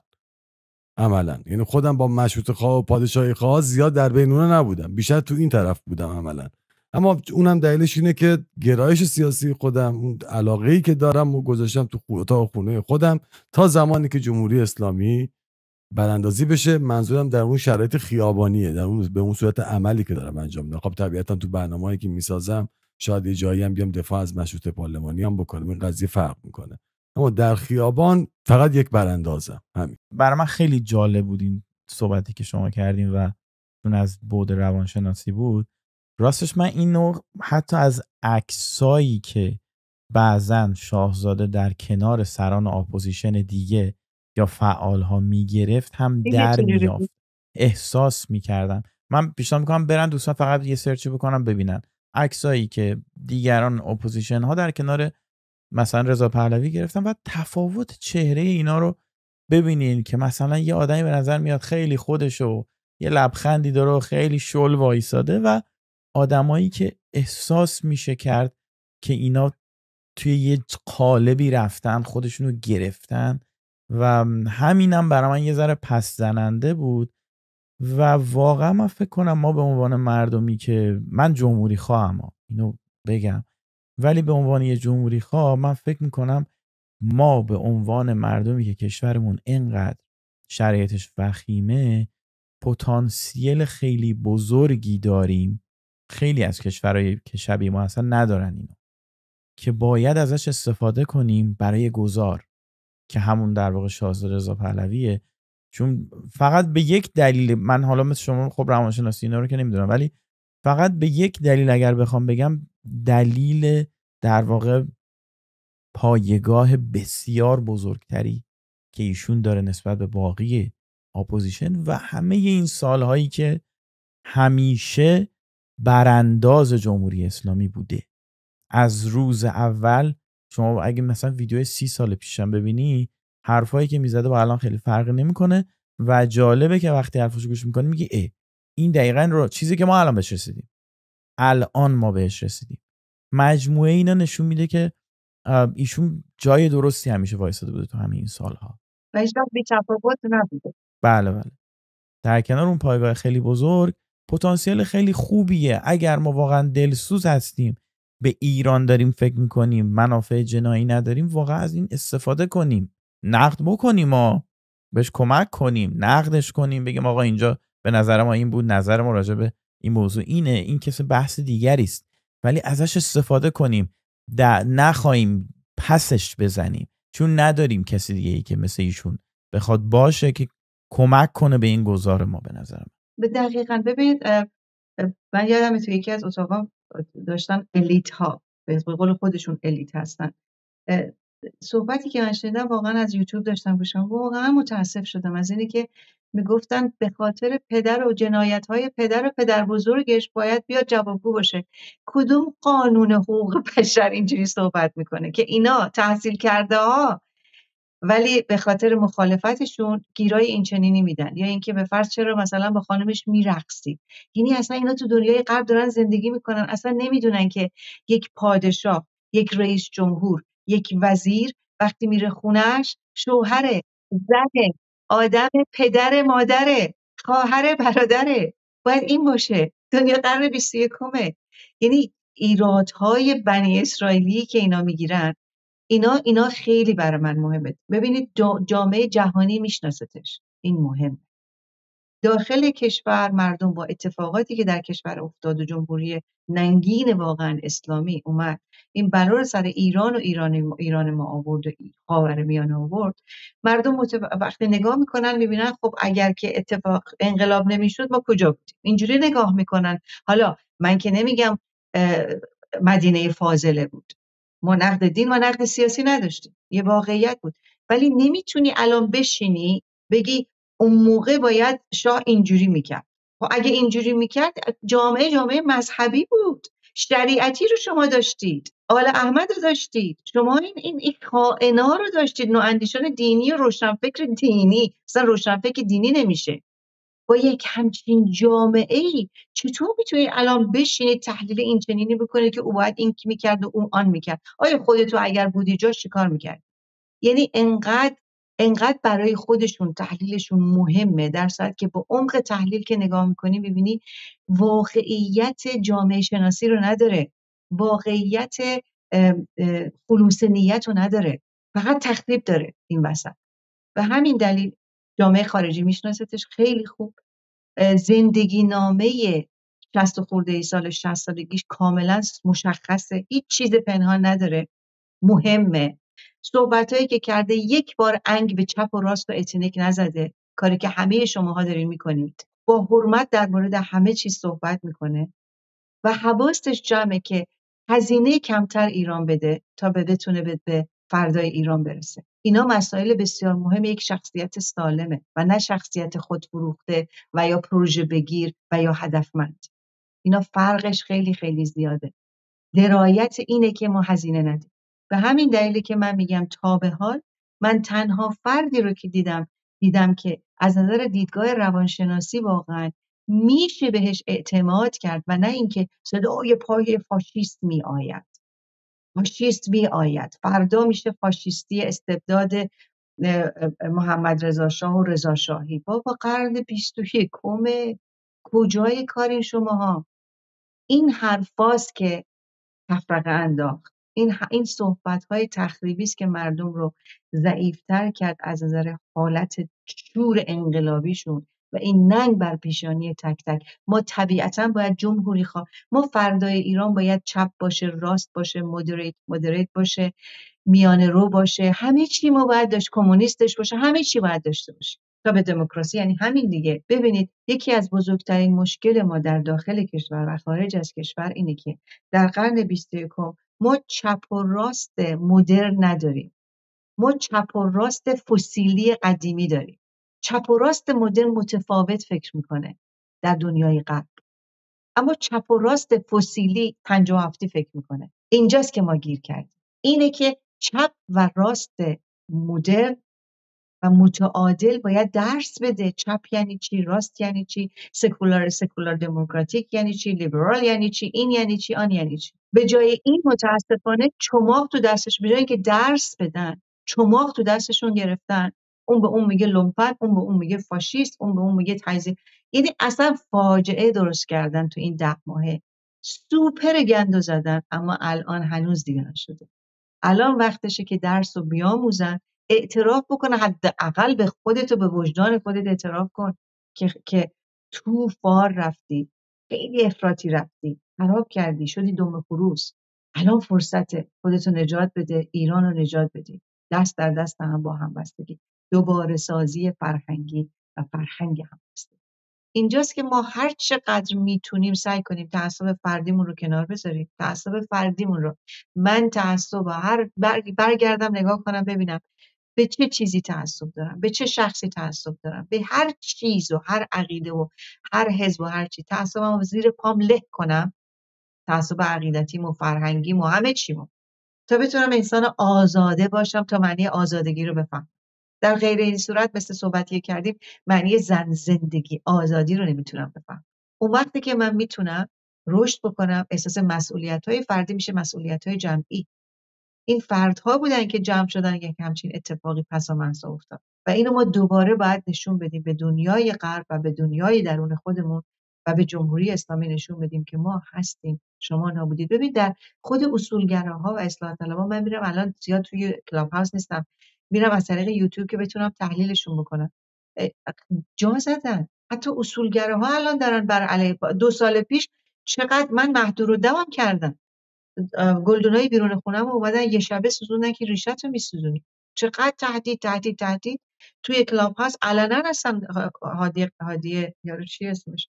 عملا. یعنی خودم با مشروطه خواه و پادشاهی خواه زیاد در بین اونا نبودم، بیشتر تو این طرف بودم عملا. اما اونم دلیلش اینه که گرایش سیاسی خودم، اون علاقه‌ای که دارم و گذاشتم تو اتاق خونه خودم تا زمانی که جمهوری اسلامی براندازی بشه. منظورم در اون شرایط خیابانیه، در اون به اون صورت عملی که دارم انجام میدم. خب طبیعتا تو برنامه‌ای که میسازم شاید یه جایی هم بیام دفاع از مشروطه پارلمانی هم بکنم، این قضیه فرق میکنه. اما در خیابان فقط یک براندازم. همین. برای من خیلی جالب بود این صحبتی که شما کردین و چون از بعد روانشناسی بود. راستش من این نوع حتی از عکسایی که بعضن شاهزاده در کنار سران اپوزیشن دیگه یا فعالها میگرفت هم در میافت، احساس میکردم. من پیشنهاد میکنم برن دوستان فقط یه سرچ بکنن ببینن عکسایی که دیگران اپوزیشن ها در کنار مثلا رضا پهلوی گرفتن و تفاوت چهره اینا رو ببینین که مثلا یه آدمی به نظر میاد خیلی خودشو یه لبخندی داره و خیلی شل وایساده و آدمایی که احساس میشه کرد که اینا توی یه قالبی رفتن خودشونو گرفتن و همینم برای من یه ذره پس زننده بود. و واقعا من فکر کنم ما به عنوان مردمی که من جمهوری خواهم اینو بگم، ولی به عنوان یه جمهوری خواه من فکر میکنم ما به عنوان مردمی که کشورمون اینقدر شرایطش وخیمه پتانسیل خیلی بزرگی داریم. خیلی از کشورهای که شبیه ما اصلا ندارن اینو، که باید ازش استفاده کنیم برای گذار که همون در واقع شاهزاده رضا پهلویه. چون فقط به یک دلیل، من حالا مثل شما خب روانشناسی اینا رو که نمیدونم، ولی فقط به یک دلیل اگر بخوام بگم، دلیل در واقع پایگاه بسیار بزرگتری که ایشون داره نسبت به باقی اپوزیشن و همه این سالهایی که همیشه برانداز جمهوری اسلامی بوده. از روز اول شما اگه مثلا ویدیو 30 سال پیشم ببینی حرفایی که میزده با الان خیلی فرق نمیکنه و جالبه که وقتی حرفاشو گوش میکنی میگی این دقیقاً رو چیزی که ما الان بهش رسیدیم، الان ما بهش رسیدیم. مجموعه اینا نشون میده که ایشون جای درستی همیشه وایساده بوده تو همین این سالها و هیچ وقت بی‌تفاوت نبوده. بله. در کنار اون پایگاه خیلی بزرگ پتانسیل خیلی خوبیه. اگر ما واقعا دلسوز هستیم، به ایران داریم فکر میکنیم، منافع جنایی نداریم، واقعا از این استفاده کنیم، نقد بکنیم، ما بهش کمک کنیم، نقدش کنیم، بگیم آقا اینجا به نظر ما این بود، نظر ما راجع به این موضوع اینه، این کسی بحث دیگری است، ولی ازش استفاده کنیم، نخواهیم پسش بزنیم، چون نداریم کسی دیگه ای که مثل ایشون بخواد باشه که کمک کنه به این گذار ما. به نظرم به دقیقاً ببینید، من یادم تو یکی از اتاقا داشتن الیت ها، به قول خودشون الیت هستن، صحبتی که من شنیدم واقعا از یوتیوب داشتم باشم، واقعا متاسف شدم از اینی که میگفتن به خاطر پدر و جنایت های پدر و پدر بزرگش باید بیاد جوابگو باشه. کدوم قانون حقوق بشر اینجوری صحبت میکنه که اینا تحصیل کرده ها ولی به خاطر مخالفتشون گیرای این چنینی میدن، یا اینکه به فرض چرا مثلا با خانمش میرقصی. یعنی اصلا اینا تو دنیای غرب دارن زندگی میکنن، اصلا نمیدونن که یک پادشاه، یک رئیس جمهور، یک وزیر وقتی میره خونش شوهره، زنه، آدم، پدر، مادره، خواهر، برادره. باید این باشه. دنیا قرن 21. یعنی ایرادهای بنی اسرائیلی که اینا میگیرن، اینا خیلی برای من مهمه. ببینید جامعه جهانی میشناستش، این مهم. داخل کشور مردم با اتفاقاتی که در کشور افتاد و جمهوری ننگین واقعا اسلامی اومد این بلا رو سر ایران و ایران ما آورد و خاورمیانه آورد، مردم وقتی نگاه میکنن میبینن خب اگر که اتفاق انقلاب نمیشد ما کجا بودیم. اینجوری نگاه میکنن. حالا من که نمیگم مدینه فاضله بود، ما نقد دین و نقد سیاسی نداشتیم، یه واقعیت بود. ولی نمیتونی الان بشینی بگی اون موقع باید شاه اینجوری میکرد. خب اگه اینجوری میکرد جامعه مذهبی بود، شریعتی رو شما داشتید، آل احمد رو داشتید، شما این خائنا رو داشتید، نواندیشان دینی و روشنفکر دینی. اصلا روشنفکر دینی نمیشه با یک همچین جامعه ای. چطور میتونید الان بشینید تحلیل این چنینی بکنید که او باید این میکرد و اون آن میکرد؟ آیا خودتو اگر بودی جاش چیکار میکرد؟ یعنی انقدر برای خودشون تحلیلشون مهمه، در صورتی که با عمق تحلیل که نگاه میکنی ببینی واقعیت جامعه شناسی رو نداره، واقعیت خلوص نیت رو نداره، فقط تخریب داره این وسط. و همین دلیل جامعه خارجی میشناستش خیلی خوب. زندگی نامه 60 خورده ای سال 60 سالگیش کاملا مشخصه، هیچ چیز پنهان نداره، مهمه. صحبتایی که کرده یک بار انگ به چپ و راست و اتنیک نزده، کاری که همه شماها دارین میکنید. با حرمت در مورد همه چیز صحبت میکنه و حواستش جمعه که هزینه کمتر ایران بده تا بتونه به فردای ایران برسه. اینا مسائل بسیار مهم یک شخصیت سالمه و نه شخصیت خودفروخته و یا پروژه بگیر و یا هدفمند. اینا فرقش خیلی خیلی زیاده. درایت اینه که ما هزینه ندیم. به همین دلیلی که من میگم تا به حال من تنها فردی رو که دیدم که از نظر دیدگاه روانشناسی واقعا میشه بهش اعتماد کرد و نه اینکه صدای پای فاشیست می آید فردا میشه فاشیستی استبداد محمد رضا شاه و رضا شاهی. بابا قرن 21 کجای کارین شماها؟ این حرفاست که تفرقه انداخت. این صحبت‌های تخریبی است که مردم رو ضعیف‌تر کرد از نظر حالت شور انقلابیشون و این ننگ بر پیشانی تک تک. ما طبیعتاً باید جمهوری ما فردای ایران باید چپ باشه، راست باشه، مدریت باشه، میانه رو باشه، همه چی ما باید داشت، کمونیستش باشه، همه چی باید داشته باشه تا به دموکراسی. یعنی همین دیگه. ببینید یکی از بزرگترین مشکل ما در داخل کشور و خارج از کشور اینه که در قرن 21 ما چپ و راست مدرن نداریم، ما چپ و راست فسیلی قدیمی داریم. چپ و راست مدرن متفاوت فکر میکنه در دنیای غرب، اما چپ و راست فسیلی 57 فکر میکنه. اینجاست که ما گیر کردیم. اینه که چپ و راست مدرن و متعادل باید درس بده. چپ یعنی چی، راست یعنی چی، سکولار دموکراتیک یعنی چی، لیبرال یعنی چی، این یعنی چی، آن یعنی چی. به جای این متاسفانه چماق تو دستش، به جای اینکه درس بدن چماق تو دستشون گرفتن. اون به اون میگه لومپن، اون به اون میگه فاشیست، اون به اون میگه تایزی. یعنی اصلا فاجعه درست کردن تو این 10 ماهه. سوپر گندو زدن، اما الان هنوز دیگه نشده. الان وقتشه که درس رو بیاموزن، اعتراف بکنه، حداقل به خودت و به وجدان خودت اعتراف کن که تو فار رفتی، خیلی افراطی رفتی، خراب کردی، شدی دم خروس. الان فرصت خودتو نجات بده، ایران رو نجات بدی. دست در دست هم با هم بستگی، دوباره سازی فرهنگی و فرهنگ هم بستگی. اینجاست که ما هر چقدر میتونیم سعی کنیم تعصب فردیمون رو کنار بذاریم. تعصب فردیمون رو، من تعصب هر برگردم نگاه کنم ببینم به چه چیزی تعصب دارم، به چه شخصی تعصب دارم، به هر چیز و هر عقیده و هر حزب و هر چی تعصبم رو زیر پام له کنم، تعصب عقیدتیم و فرهنگیم و همه چیمو، تا بتونم انسان آزاده باشم، تا معنی آزادگی رو بفهم. در غیر این صورت مثل صحبتی کردیم معنی زندگی آزادی رو نمیتونم بفهم. اون وقتی که من میتونم رشد بکنم، احساس مسئولیت‌های فردی میشه مسئولیت‌های جمعی. این فردها بودن که جمع شدن یک همچین اتفاقی پسامنزا افتاد و اینو ما دوباره باید نشون بدیم به دنیای غرب و به دنیای درون خودمون و به جمهوری اسلامی نشون بدیم که ما هستیم، شما نبودید. ببین در خود اصولگراها و اصلاح طلبها، من میرم الان زیاد توی کلاب هاوس نیستم، میرم از طریق یوتیوب که بتونم تحلیلشون بکنم. جا زدن حتی اصولگراها الان دارن بر علیه 2 سال پیش چقدر من مهدورالدم کردم، گلدونای بیرون خونم اومدن یه شبه سوزوندن که ریشتو میسوزونی. چقدر تهدید توی کلاب هاست علنا هستن. هادی یارو چی اسمش،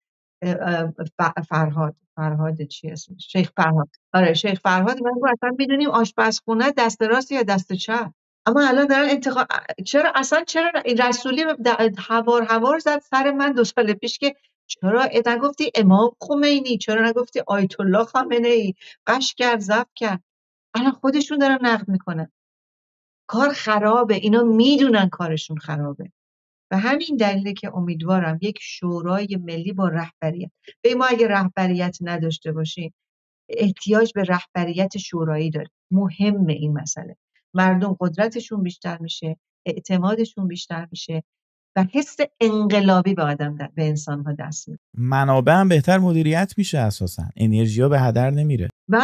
فرهاد چی اسمش، شیخ فرهاد. آره شیخ فرهاد. من گفتم اصلا میدونیم آشپزخونه دست راست یا دست چپ، اما الان دارن انتقاد. چرا رسولی هوار زد سر من 2 سال پیش که چرا نگفتی امام خمینی، چرا نگفتی آیت الله خامنه ای، قش کرد زفت کرد. الان خودشون دارن نقد میکنن. کار خرابه، اینا میدونن کارشون خرابه و همین دلیله که امیدوارم یک شورای ملی با رهبریت. به ما اگه رهبریت نداشته باشیم احتیاج به رهبریت شورایی داریم. مهمه این مسئله. مردم قدرتشون بیشتر میشه، اعتمادشون بیشتر میشه و حس انقلابی به انسان‌ها دست میده. منابع هم بهتر مدیریت میشه، اساساً انرژی‌ها به هدر نمیره. و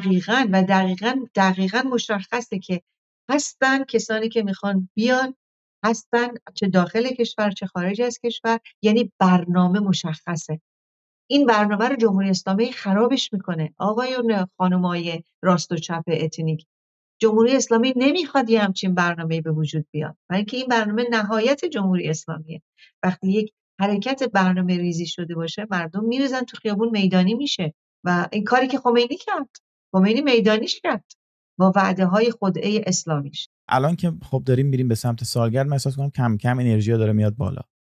دقیقاً مشخصه که هستن کسانی که میخوان بیان، هستن چه داخل کشور چه خارج از کشور، یعنی برنامه مشخصه. این برنامه رو جمهوری اسلامی خرابش میکنه. آقایون خانمای راست و چپ اتنیک، جمهوری اسلامی نمیخواد یه همچین برنامه‌ای به وجود بیاد، برای اینکه این برنامه نهایت جمهوری اسلامیه. وقتی یک حرکت برنامه ریزی شده باشه مردم میریزن تو خیابون، میدانی میشه و این کاری که خمینی میدانیش کرد با وعده های خدعه اسلامیش. الان که خب داریم میریم به سمت سالگرد، من احساس کنم کم کم انرژی داره میاد بالا،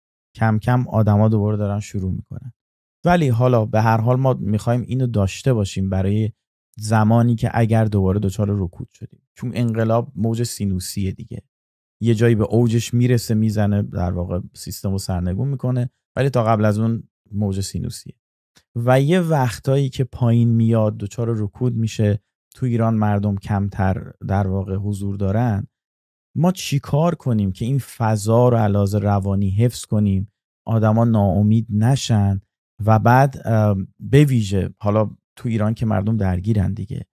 کم کم آدما دوباره دارن شروع میکنن. ولی حالا به هر حال ما میخوایم اینو داشته باشیم برای زمانی که اگر دوباره دچار رکود شدیم، چون انقلاب موج سینوسیه دیگه، یه جایی به اوجش میرسه، میزنه در واقع سیستم رو سرنگون میکنه، ولی تا قبل از اون موج سینوسیه و یه وقتایی که پایین میاد دچار رکود میشه. تو ایران مردم کمتر در واقع حضور دارن. ما چی کار کنیم که این فضا رو علاوه روانی حفظ کنیم، آدما ناامید نشن و بعد به ویژه حالا تو ایران که مردم درگیرن دیگه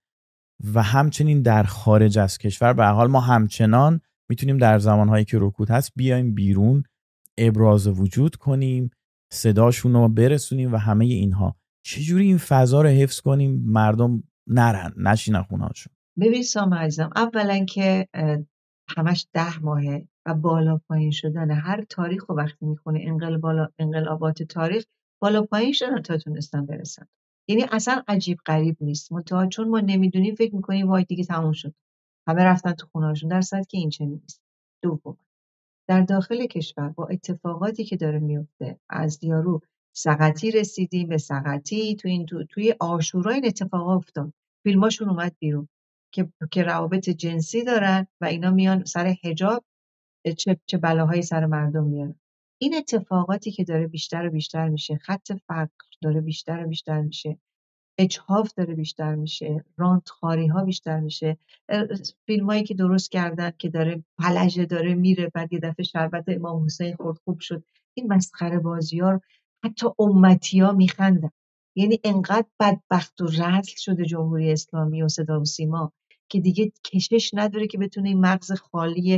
و همچنین در خارج از کشور، به هر حال ما همچنان میتونیم در زمانهایی که رکود هست بیایم بیرون، ابراز وجود کنیم، صداشون رو برسونیم و همه اینها. چجوری این فضا رو حفظ کنیم مردم نشینن خونه‌هاشون؟ ببین سام عزیزم، اولا که همش 10 ماهه و بالا پایین شدن هر تاریخ رو وقتی میخونه انقلابات تاریخ بالا پایین شدن تا تونستن برسن. یعنی اصلا عجیب غریب نیست. منتها چون ما نمیدونیم فکر میکنیم وای دیگه تموم شد، همه رفتن تو خونه‌هاشون، در صورتی که این چنین نیست. دوم، در داخل کشور با اتفاقاتی که داره میفته، از یارو سقطی رسیدیم به سقطی، توی عاشورا این اتفاقا افتاد، فیلماشون اومد بیرون که روابط جنسی دارن و اینا میان سر حجاب چه بلاهایی سر مردم میارن. این اتفاقاتی که داره بیشتر و بیشتر میشه، خط فقر داره بیشتر و بیشتر میشه، اجحاف داره بیشتر میشه، رانتخاری ها بیشتر میشه، فیلم هایی که درست کردن که داره فلجه داره میره، بعد یه دفعه شربت امام حسین خورد خوب شد. این مسخره بازی ها حتی امتی ها میخندن. یعنی انقدر بدبخت و رذل شده جمهوری اسلامی و صدا و سیما که دیگه کشش نداره که بتونه این مغز خالی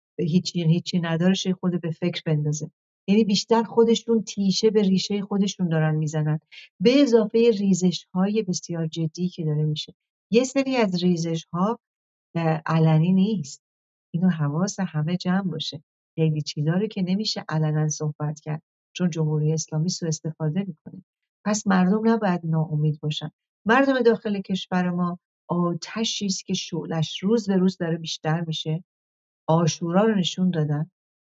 هیچی ندارش خود به فکر بندازه. یعنی بیشتر خودشون تیشه به ریشه خودشون دارن میزنن، به اضافه ریزش های بسیار جدی که داره میشه. یه سری از ریزش ها علنی نیست، اینو حواس همه جمع باشه. خیلی چیزا رو که نمیشه علنا صحبت کرد چون جمهوری اسلامی سوء استفاده میکنه. پس مردم نباید ناامید باشن. مردم داخل کشور ما آتشی است که شعلش روز به روز داره بیشتر میشه. عاشورا رو نشون دادن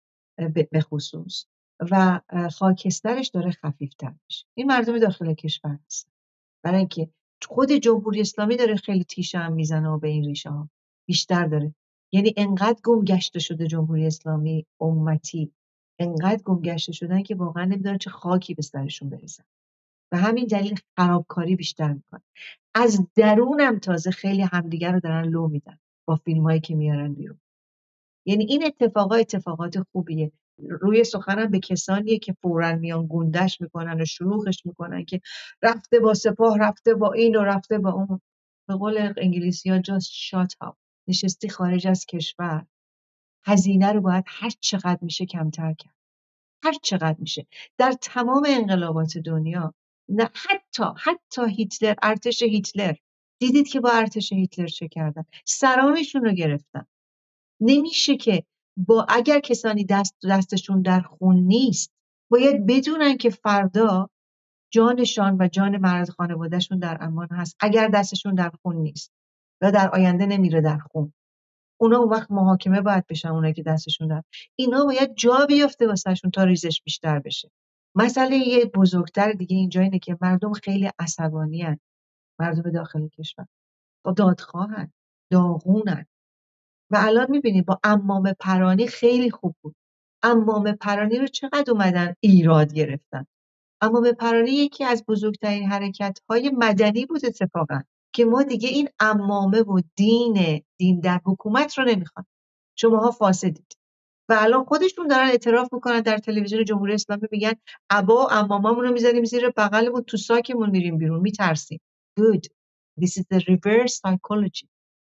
به خصوص و خاکسترش داره خفیفتر میشه. این مردم داخل کشور هست، برای اینکه خود جمهوری اسلامی داره خیلی تیشه هم میزنه و به این ریشه ها بیشتر داره یعنی انقدر گم گشته شده جمهوری اسلامی امتی، انقدر گم گشته شدن که واقعا نمیدونن چه خاکی به سرشون برسن و همین دلیل خرابکاری بیشتر میکنن. از درونم تازه خیلی همدیگر رو دارن لو میدن با فیلمایی که میارن بیرون. یعنی این اتفاقات خوبیه. روی سخنم به کسانیه که فوراً میان گوندش میکنن و شلوغش میکنن که رفته با سپاه، رفته با این و رفته با اون. به قول انگلیسی‌ها just shut up. نشستی خارج از کشور، هزینه رو باید هر چقدر میشه کمتر کرد، هر چقدر میشه. در تمام انقلابات دنیا، نه حتی هیتلر، ارتش هیتلر، دیدید که با ارتش هیتلر چه کردن؟ سرانشون رو گرفتن. نمیشه که اگر کسانی دستشون در خون نیست، باید بدونن که فردا جانشان و جان مرد خانوادهشون در امان هست. اگر دستشون در خون نیست و در آینده نمیره در خون، اونا اون وقت محاکمه باید بشن. اونا که دستشون در، اینا باید جا بیفته واسهشون تا ریزش بیشتر بشه. مسئله یه بزرگتر دیگه اینجا اینه که مردم خیلی عصبانی هستند. مردم داخل کشور دادخواهن، داغونن. و الان میبینید با عمامه پرانی خیلی خوب بود. عمامه پرانی رو چقدر اومدن ایراد گرفتن. عمامه پرانی یکی از بزرگترین حرکت‌های مدنی بود اتفاقا، که ما دیگه این عمامه و دین در حکومت رو نمیخوان. شماها فاسدید. و الان خودشون دارن اعتراف میکنن در تلویزیون جمهوری اسلامی، میگن ابا و عمامامون رو میذاریم زیر بغلمون، تو ساکمون میریم بیرون، میترسیم. Good. This is the reverse psychology.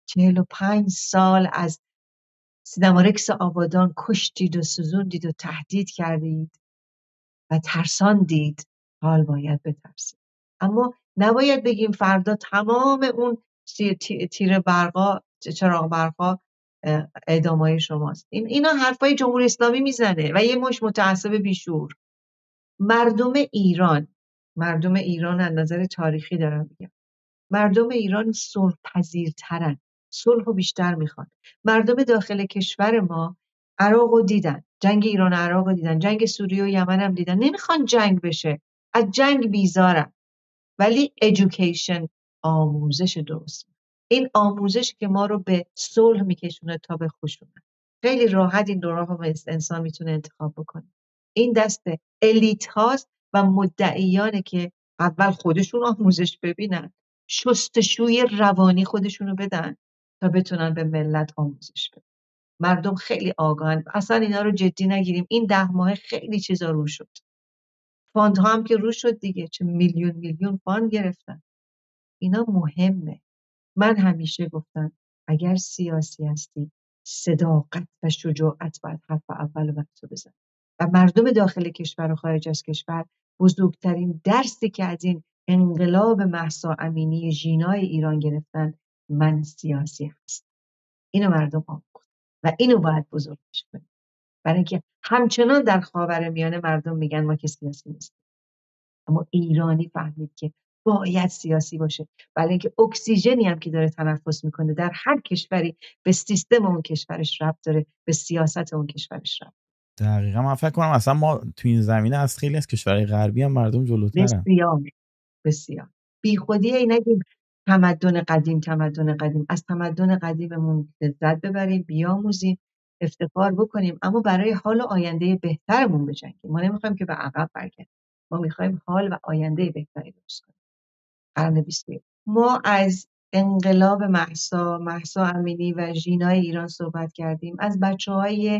45 سال از سینمارکس آبادان کشتید و سوزوندید و تهدید کردید و ترساندید. حال باید بترسید. اما نباید بگیم فردا تمام اون تیر برقا، چراغ برقا اعدامای شماست. اینا حرفای جمهوری اسلامی میزنه و یه مش متعصب بیشور. مردم ایران از نظر تاریخی دارم میگم، مردم ایران صلح پذیرترن، صلح رو بیشتر میخوان. مردم داخل کشور ما عراق رو دیدن، جنگ ایران و عراق رو دیدن، جنگ سوریه و یمن هم دیدن، نمیخوان جنگ بشه، از جنگ بیزارن. ولی education، آموزش درست، این آموزش که ما رو به صلح میکشونه تا به خشونت. خیلی راحت این دو راه رو انسان میتونه انتخاب بکنه. این دست الیت هاست و مدعیانه که اول خودشون آموزش ببینن، شستشوی روانی خودشونو بدن تا بتونن به ملت آموزش بدن. مردم خیلی آگاهن، اصلا اینا رو جدی نگیریم. این 10 ماه خیلی چیزا رو شد، فاندها هم که رو شد دیگه، چه میلیون فاند گرفتن. اینا مهمه. من همیشه گفتم اگر سیاسی هستی، صداقت و شجاعت باید حرف اول وقت رو بزن. و مردم داخل کشور و خارج از کشور بزرگترین درسی که از این انقلاب مهسا امینی ژینای ایران گرفتن، من سیاسی هستم. اینو مردم آموختن و اینو باید بزرگش کنیم. برای اینکه همچنان در خاورمیانه مردم میگن ما که سیاسی نیستیم، اما ایرانی فهمید که باید سیاسی باشه. برای اینکه اکسیژنی هم که داره تنفس میکنه در هر کشوری به سیستم اون کشورش ربط داره، به سیاست اون کشورش ربط. دقیقا من فکر کنم اصلا ما تو این زمینه از خیلی از کشورهای غربی هم مردم جلوترن. بسیار بی خودی ای نگیم تمدن قدیم. از تمدن قدیممون لذت ببریم، بیاموزیم، افتخار بکنیم، اما برای حال و آینده بهترمون بجنگیم. ما نمیخوایم که به عقب برگردیم، ما میخوایم حال و آینده بهتری درست کنیم. قرن 21 ما از انقلاب مهسا امینی و ژینای ایران صحبت کردیم، از بچه‌های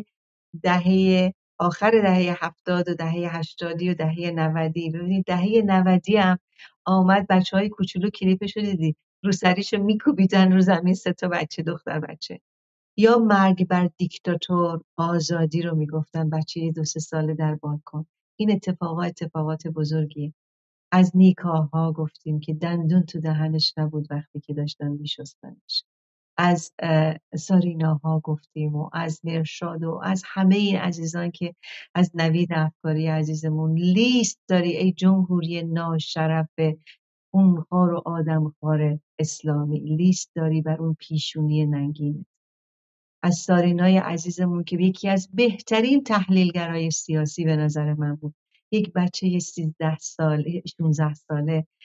آخر دهه 70 و دهه 80 و دهه 90. ببینید دهه 90 هم آمد، بچه‌های کوچولو کلیپشو دیدی رو سریشو میکوبیدن رو زمین، 3 تا بچه، دختر بچه. یا مرگ بر دیکتاتور، آزادی رو میگفتن، بچه 2-3 ساله در بالکن. این اتفاقات بزرگیه. از نیکاها گفتیم که دندون تو دهنش نبود وقتی که داشتن میشستنش. از ساریناها گفتیم و از مرشاد و از همه این عزیزان که از نوید افکاری عزیزمون لیست داری ای جمهوری ناشرف خونخوار و آدمخوار اسلامی، لیست داری بر اون پیشونی ننگینه. از سارینای عزیزمون که یکی از بهترین تحلیلگرای سیاسی به نظر من بود، یک بچه 16 ساله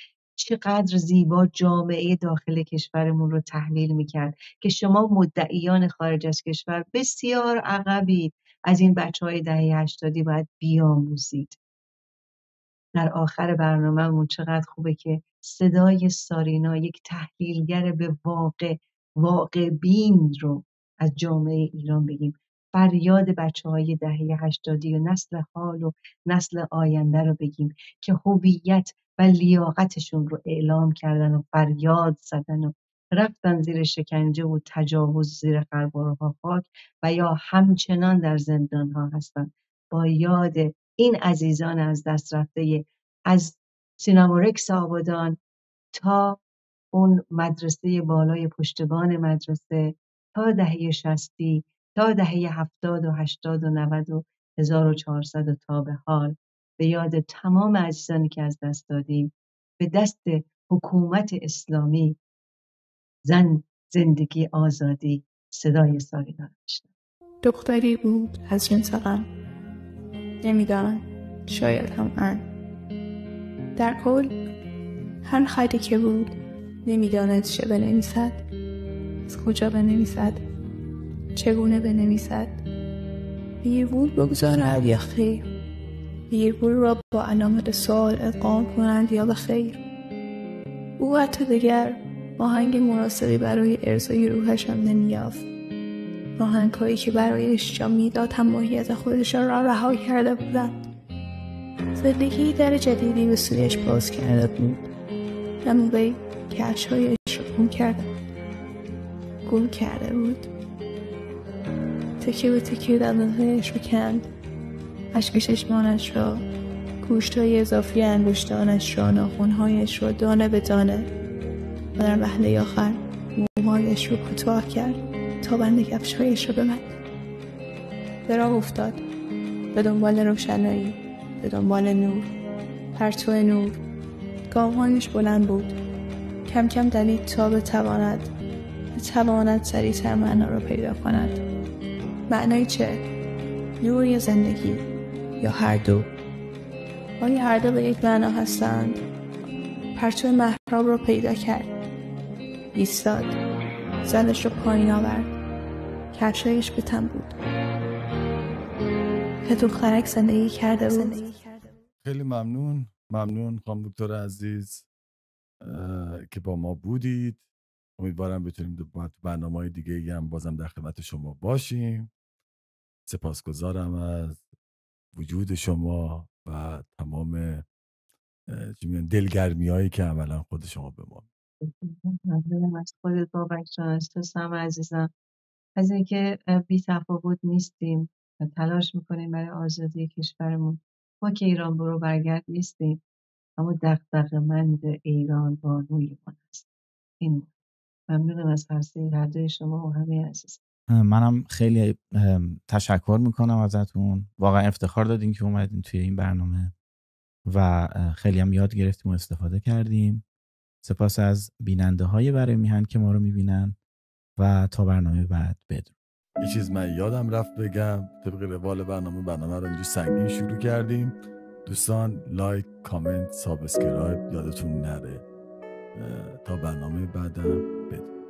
چقدر زیبا جامعه داخل کشورمون رو تحلیل میکرد که شما مدعیان خارج از کشور بسیار عقبید، از این بچه‌های دهه 80 باید بیاموزید. در آخر برنامه‌مون چقدر خوبه که صدای سارینا، یک تحلیلگر به واقع بین رو از جامعه ایران بگیم. فریاد بچه‌های دهه 80 و نسل حال و نسل آینده رو بگیم که هویت و لیاقتشون رو اعلام کردن و فریاد زدن و رفتن زیر شکنجه و تجاوز زیر خربارها خاک و یا همچنان در زندان‌ها هستن. با یاد این عزیزان از دست رفته، از سینامورکس آبادان تا اون مدرسه بالای پشتبان مدرسه، تا دهه 60، تا دهه 70 و 80 و 90 و 1400 و تا به حال، به یاد تمام عزیزانی که از دست دادیم، به دست حکومت اسلامی، زن، زندگی، آزادی، صدای سارینا رو بشنویم. دختری بود از جنس غم، نمیدانم، شاید هم من. در کل هر خطی که بود نمیدانست چه بنویسد، از کجا بنویسد، چگونه بنویسد. ویرگول بگذارد یا خیر، ویرگول را با علامت سوال ادغام کنند یا به خیر. او حتی دیگر آهنگ مناسبی برای ارضای روحش هم نمی‌یافت. آهنگ‌هایی که برایش جا میداد هم ماهیت خودش را رها کرده بودند. زندگی در جدیدی به سویش باز کرده بود، اما وی کفش‌هایش را گم کرده بود. تکه به تکه دندانهایش بکند، اشک چشمانش را، گوشت‌های اضافی انگشتانش را، ناخن‌هایش را دانه به دانه و در وهله آخر موهایش را کوتاه کرد تا بند کفش‌هایش را ببند. به راه افتاد، به دنبال روشنایی، به دنبال نور، پرتو نور. گام‌هایش بلند بود، کم کم دوید تا بتواند سریع‌تر معنا را پیدا کند. معنای چه؟ نور یا زندگی یا هر دو؟ آیا هر دو به یک معنا هستند؟ پرتو محراب را پیدا کرد، ایستاد، زنش را پایین آورد، کفشایش به تن بود. که دخترک زندگی کرده بود. خیلی ممنون خانم دکتر عزیز که با ما بودید. امیدوارم بتونیم تو برنامه‌های دیگه هم بازم در خدمت شما باشیم. سپاسگزارم از وجود شما و تمام دلگرمی‌هایی که عملا خود شما به ما. ممنونم از خودت بابک جان، از تو سم عزیزم، از اینکه بی تفاوت نیستیم و تلاش میکنیم برای آزادی کشورمون. ما که ایران برو برگرد نیستیم، اما دغدغه‌مند ایران بانوی ما هست. این ممنونم از هر دوی شما و همه عزیز. منم خیلی تشکر میکنم ازتون، واقعا افتخار دادین که اومدین توی این برنامه و خیلی هم یاد گرفتیم و استفاده کردیم. سپاس از بیننده های برای میهن که ما رو میبینن و تا برنامه بعد بدرود. یه چیز من یادم رفت بگم، طبق روال برنامه رو اینجا سنگین شروع کردیم. دوستان لایک، کامنت، سابسکرایب یادتون نره. تا برنامه بعدم بدرود.